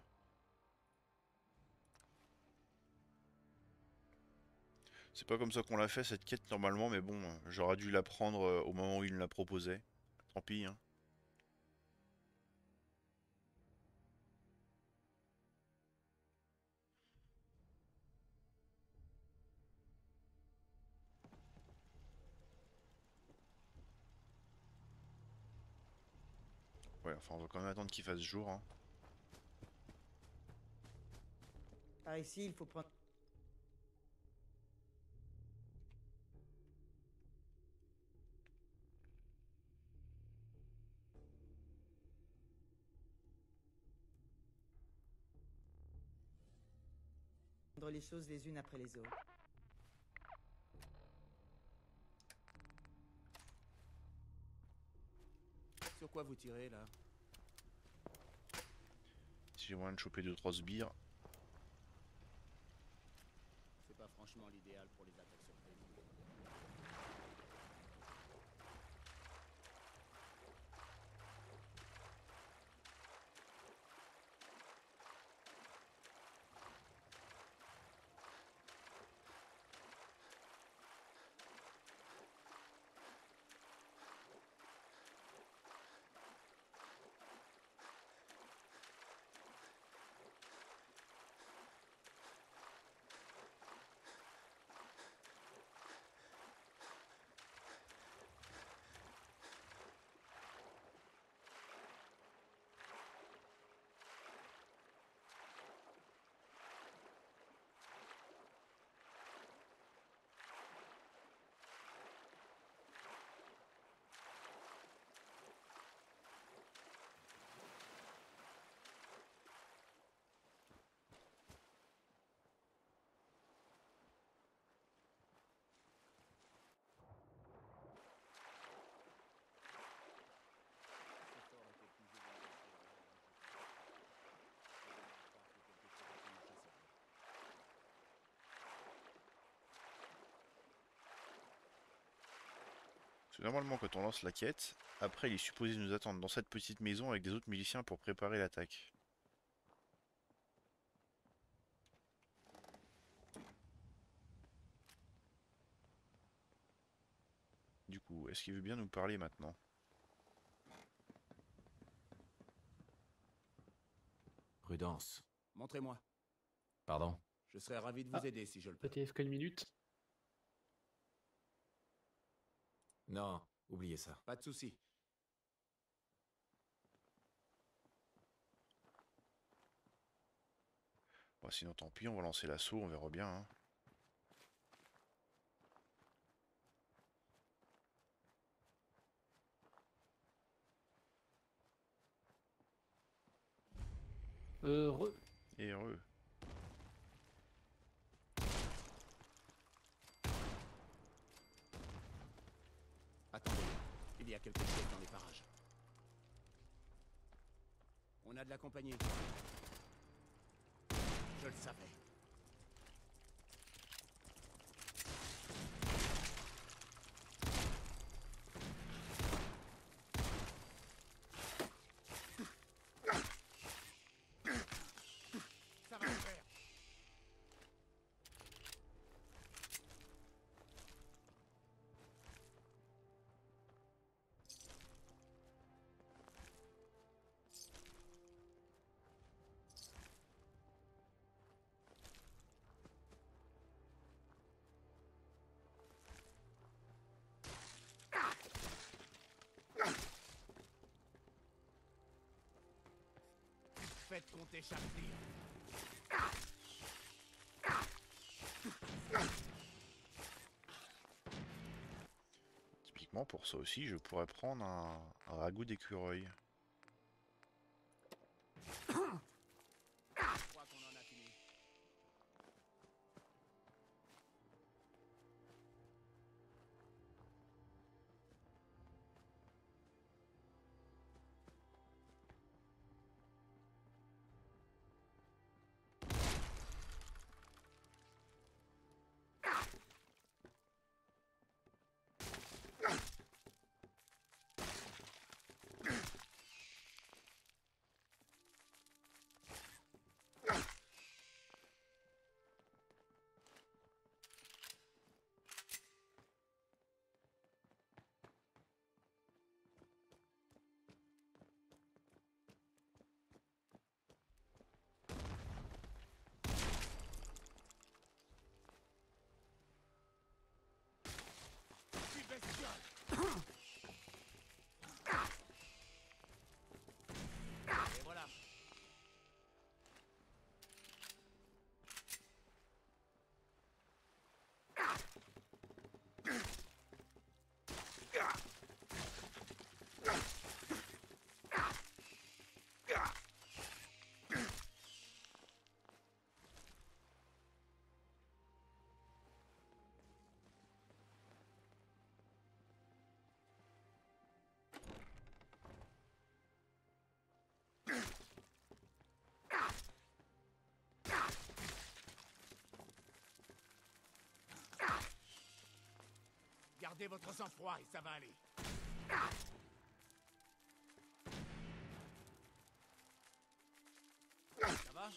C'est pas comme ça qu'on l'a fait cette quête normalement, mais bon, j'aurais dû la prendre au moment où il me la proposait. Tant pis. Hein. Ouais, enfin on va quand même attendre qu'il fasse jour. Hein. Par ici, il faut prendre... les choses les unes après les autres. Sur quoi vous tirez, là? Si j'ai moyen de choper 2-3 sbires. C'est pas franchement l'idéal pour les attaques surprises. Parce que normalement, quand on lance la quête, après il est supposé nous attendre dans cette petite maison avec des autres miliciens pour préparer l'attaque. Du coup, est-ce qu'il veut bien nous parler maintenant? Prudence. Montrez-moi. Pardon? Je serais ravi de vous aider si je le peux. ETF une minute. Non, oubliez ça. Pas de souci. Bon, sinon tant pis, on va lancer l'assaut, on verra bien. Hein. Heureux. Et heureux. Attendez, il y a quelque chose dans les parages. On a de la compagnie. Je le savais. Ça va le faire. Faites compter chaque tir. Typiquement pour ça aussi, je pourrais prendre un ragoût d'écureuil. Je crois qu'on en a fini. Et voilà. Gardez votre sang-froid et ça va aller. Ça va?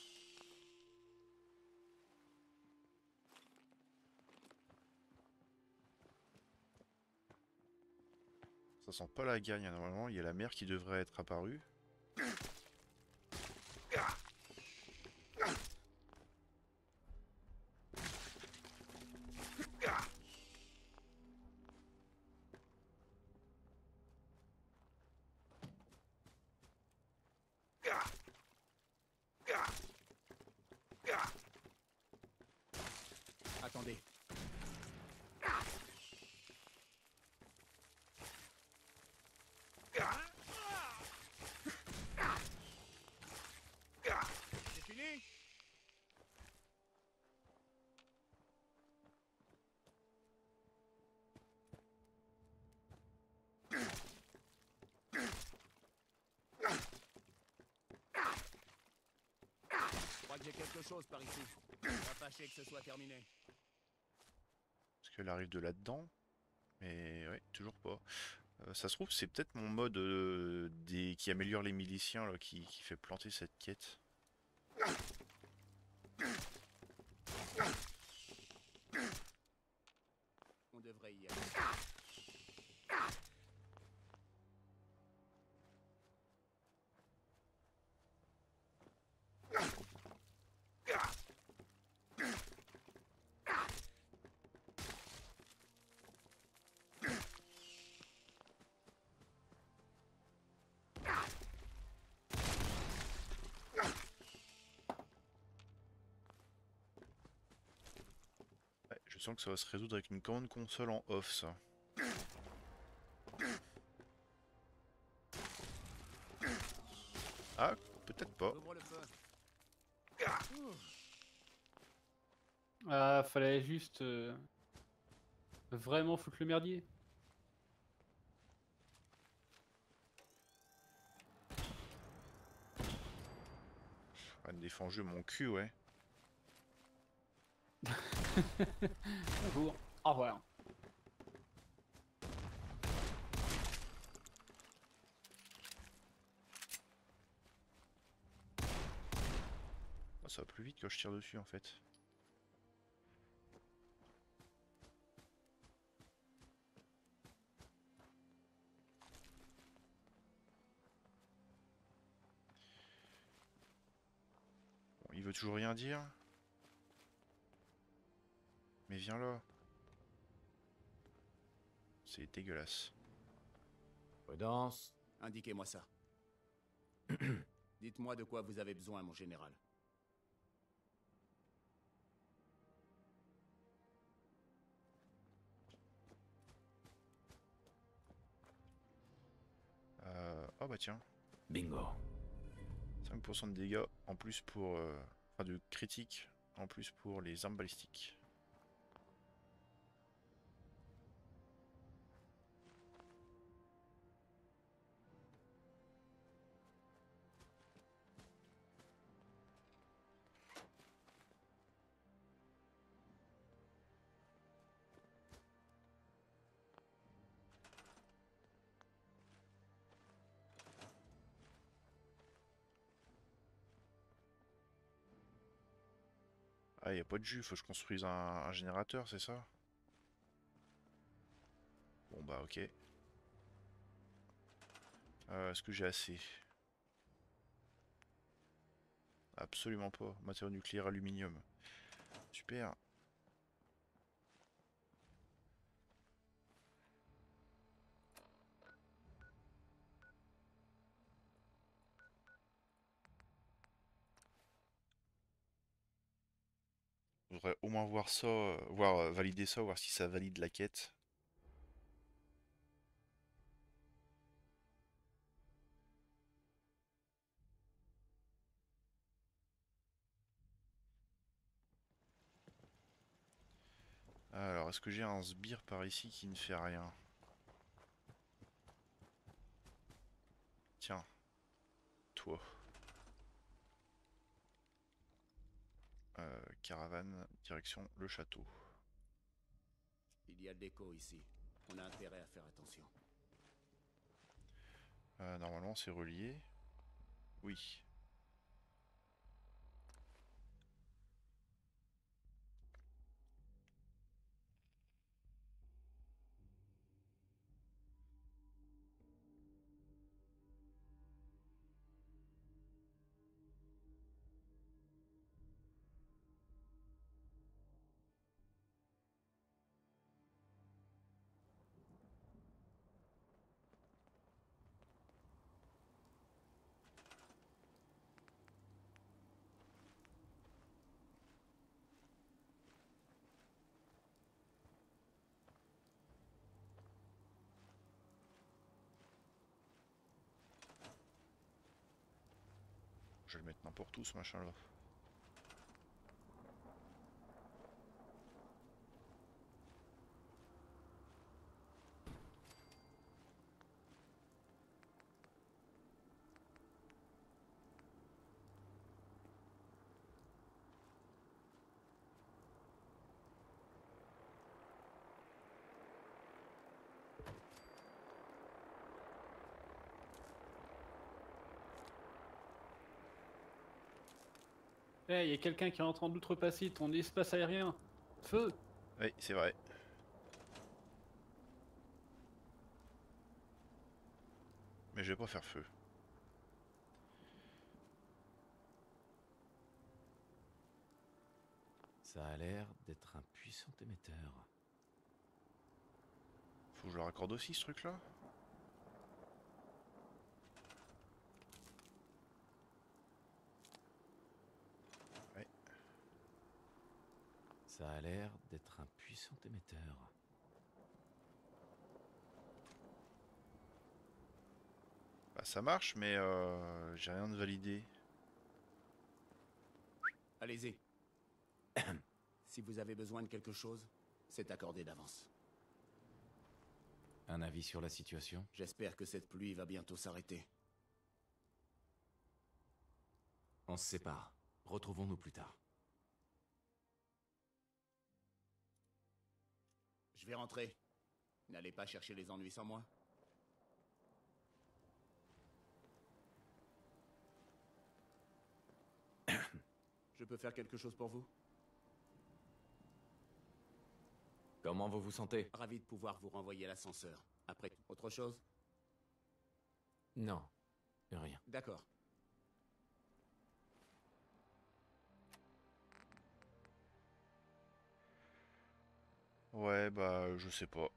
Ça sent pas la gagne, hein. Normalement il y a la mer qui devrait être apparue. Attendez. C'est fini? Je crois que j'ai quelque chose par ici. Pas fâché que ce soit terminé. Est-ce qu'elle arrive de là-dedans? Mais ouais, toujours pas. Ça se trouve, c'est peut-être mon mode qui améliore les miliciens là, qui fait planter cette quête. On devrait y aller. Ouais, je sens que ça va se résoudre avec une commande console en off, ça. Ah, peut-être pas. Ouvre le feu. Ah, fallait juste vraiment foutre le merdier. Ah, défends-jeu mon cul, ouais. Bonjour, au revoir. Ah, ça va plus vite quand je tire dessus en fait. Bon, il veut toujours rien dire. Mais viens là. C'est dégueulasse. Prudence. Indiquez-moi ça. Dites-moi de quoi vous avez besoin, mon général. Ah bah tiens. Bingo. 5% de dégâts en plus pour... enfin de critique en plus pour les armes balistiques. Ah, y a pas de jus, faut que je construise un générateur, c'est ça? Bon bah ok. Est-ce que j'ai assez? Absolument pas. Matériaux nucléaires, aluminium. Super. Je voudrais au moins voir ça, voir valider ça, voir si ça valide la quête. Alors, est-ce que j'ai un sbire par ici qui ne fait rien? Tiens, toi. Caravane, direction le château. Il y a de l'écho ici. On a intérêt à faire attention. Normalement, c'est relié. Oui. Je vais le mettre n'importe où ce machin là. Eh, y a quelqu'un qui est en train d'outrepasser ton espace aérien. Feu! Oui, c'est vrai. Mais je vais pas faire feu. Ça a l'air d'être un puissant émetteur. Faut que je le raccorde aussi ce truc là. Ouais. Ça a l'air d'être un puissant émetteur. Bah ça marche mais j'ai rien de validé. Allez-y. Si vous avez besoin de quelque chose, c'est accordé d'avance. Un avis sur la situation? J'espère que cette pluie va bientôt s'arrêter. On se sépare. Retrouvons-nous plus tard. Je vais rentrer. N'allez pas chercher les ennuis sans moi. Je peux faire quelque chose pour vous? Comment vous vous sentez? Ravi de pouvoir vous renvoyer à l'ascenseur. Après, autre chose? Non, rien. D'accord. Ouais bah je sais pas.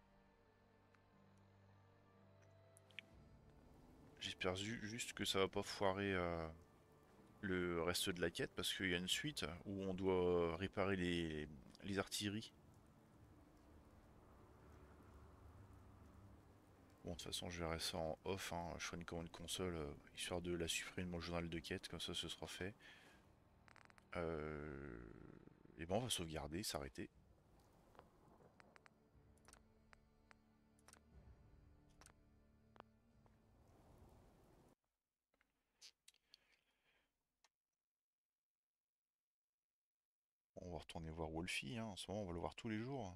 J'espère juste que ça va pas foirer le reste de la quête parce qu'il y a une suite où on doit réparer les artilleries. Bon, de toute façon, je verrai ça en off. Hein. Je ferai une commande console histoire de la supprimer de mon journal de quête, comme ça ce sera fait. Et bon, on va sauvegarder, s'arrêter. On va retourner voir Wolfie, hein. En ce moment on va le voir tous les jours.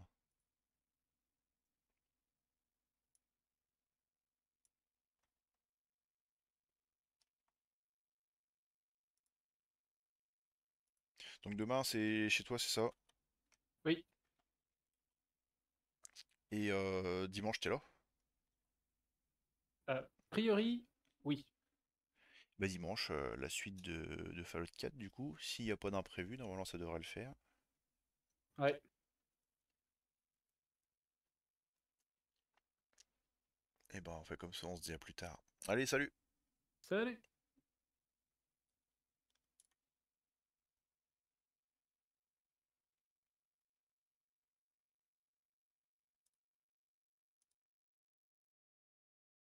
Donc demain c'est chez toi, c'est ça? Oui. Et dimanche t'es là? A priori, oui. Bah dimanche, la suite de Fallout 4 du coup. S'il n'y a pas d'imprévu, normalement ça devrait le faire. Ouais. Et ben on fait comme ça, on se dit à plus tard. Allez, salut! Salut!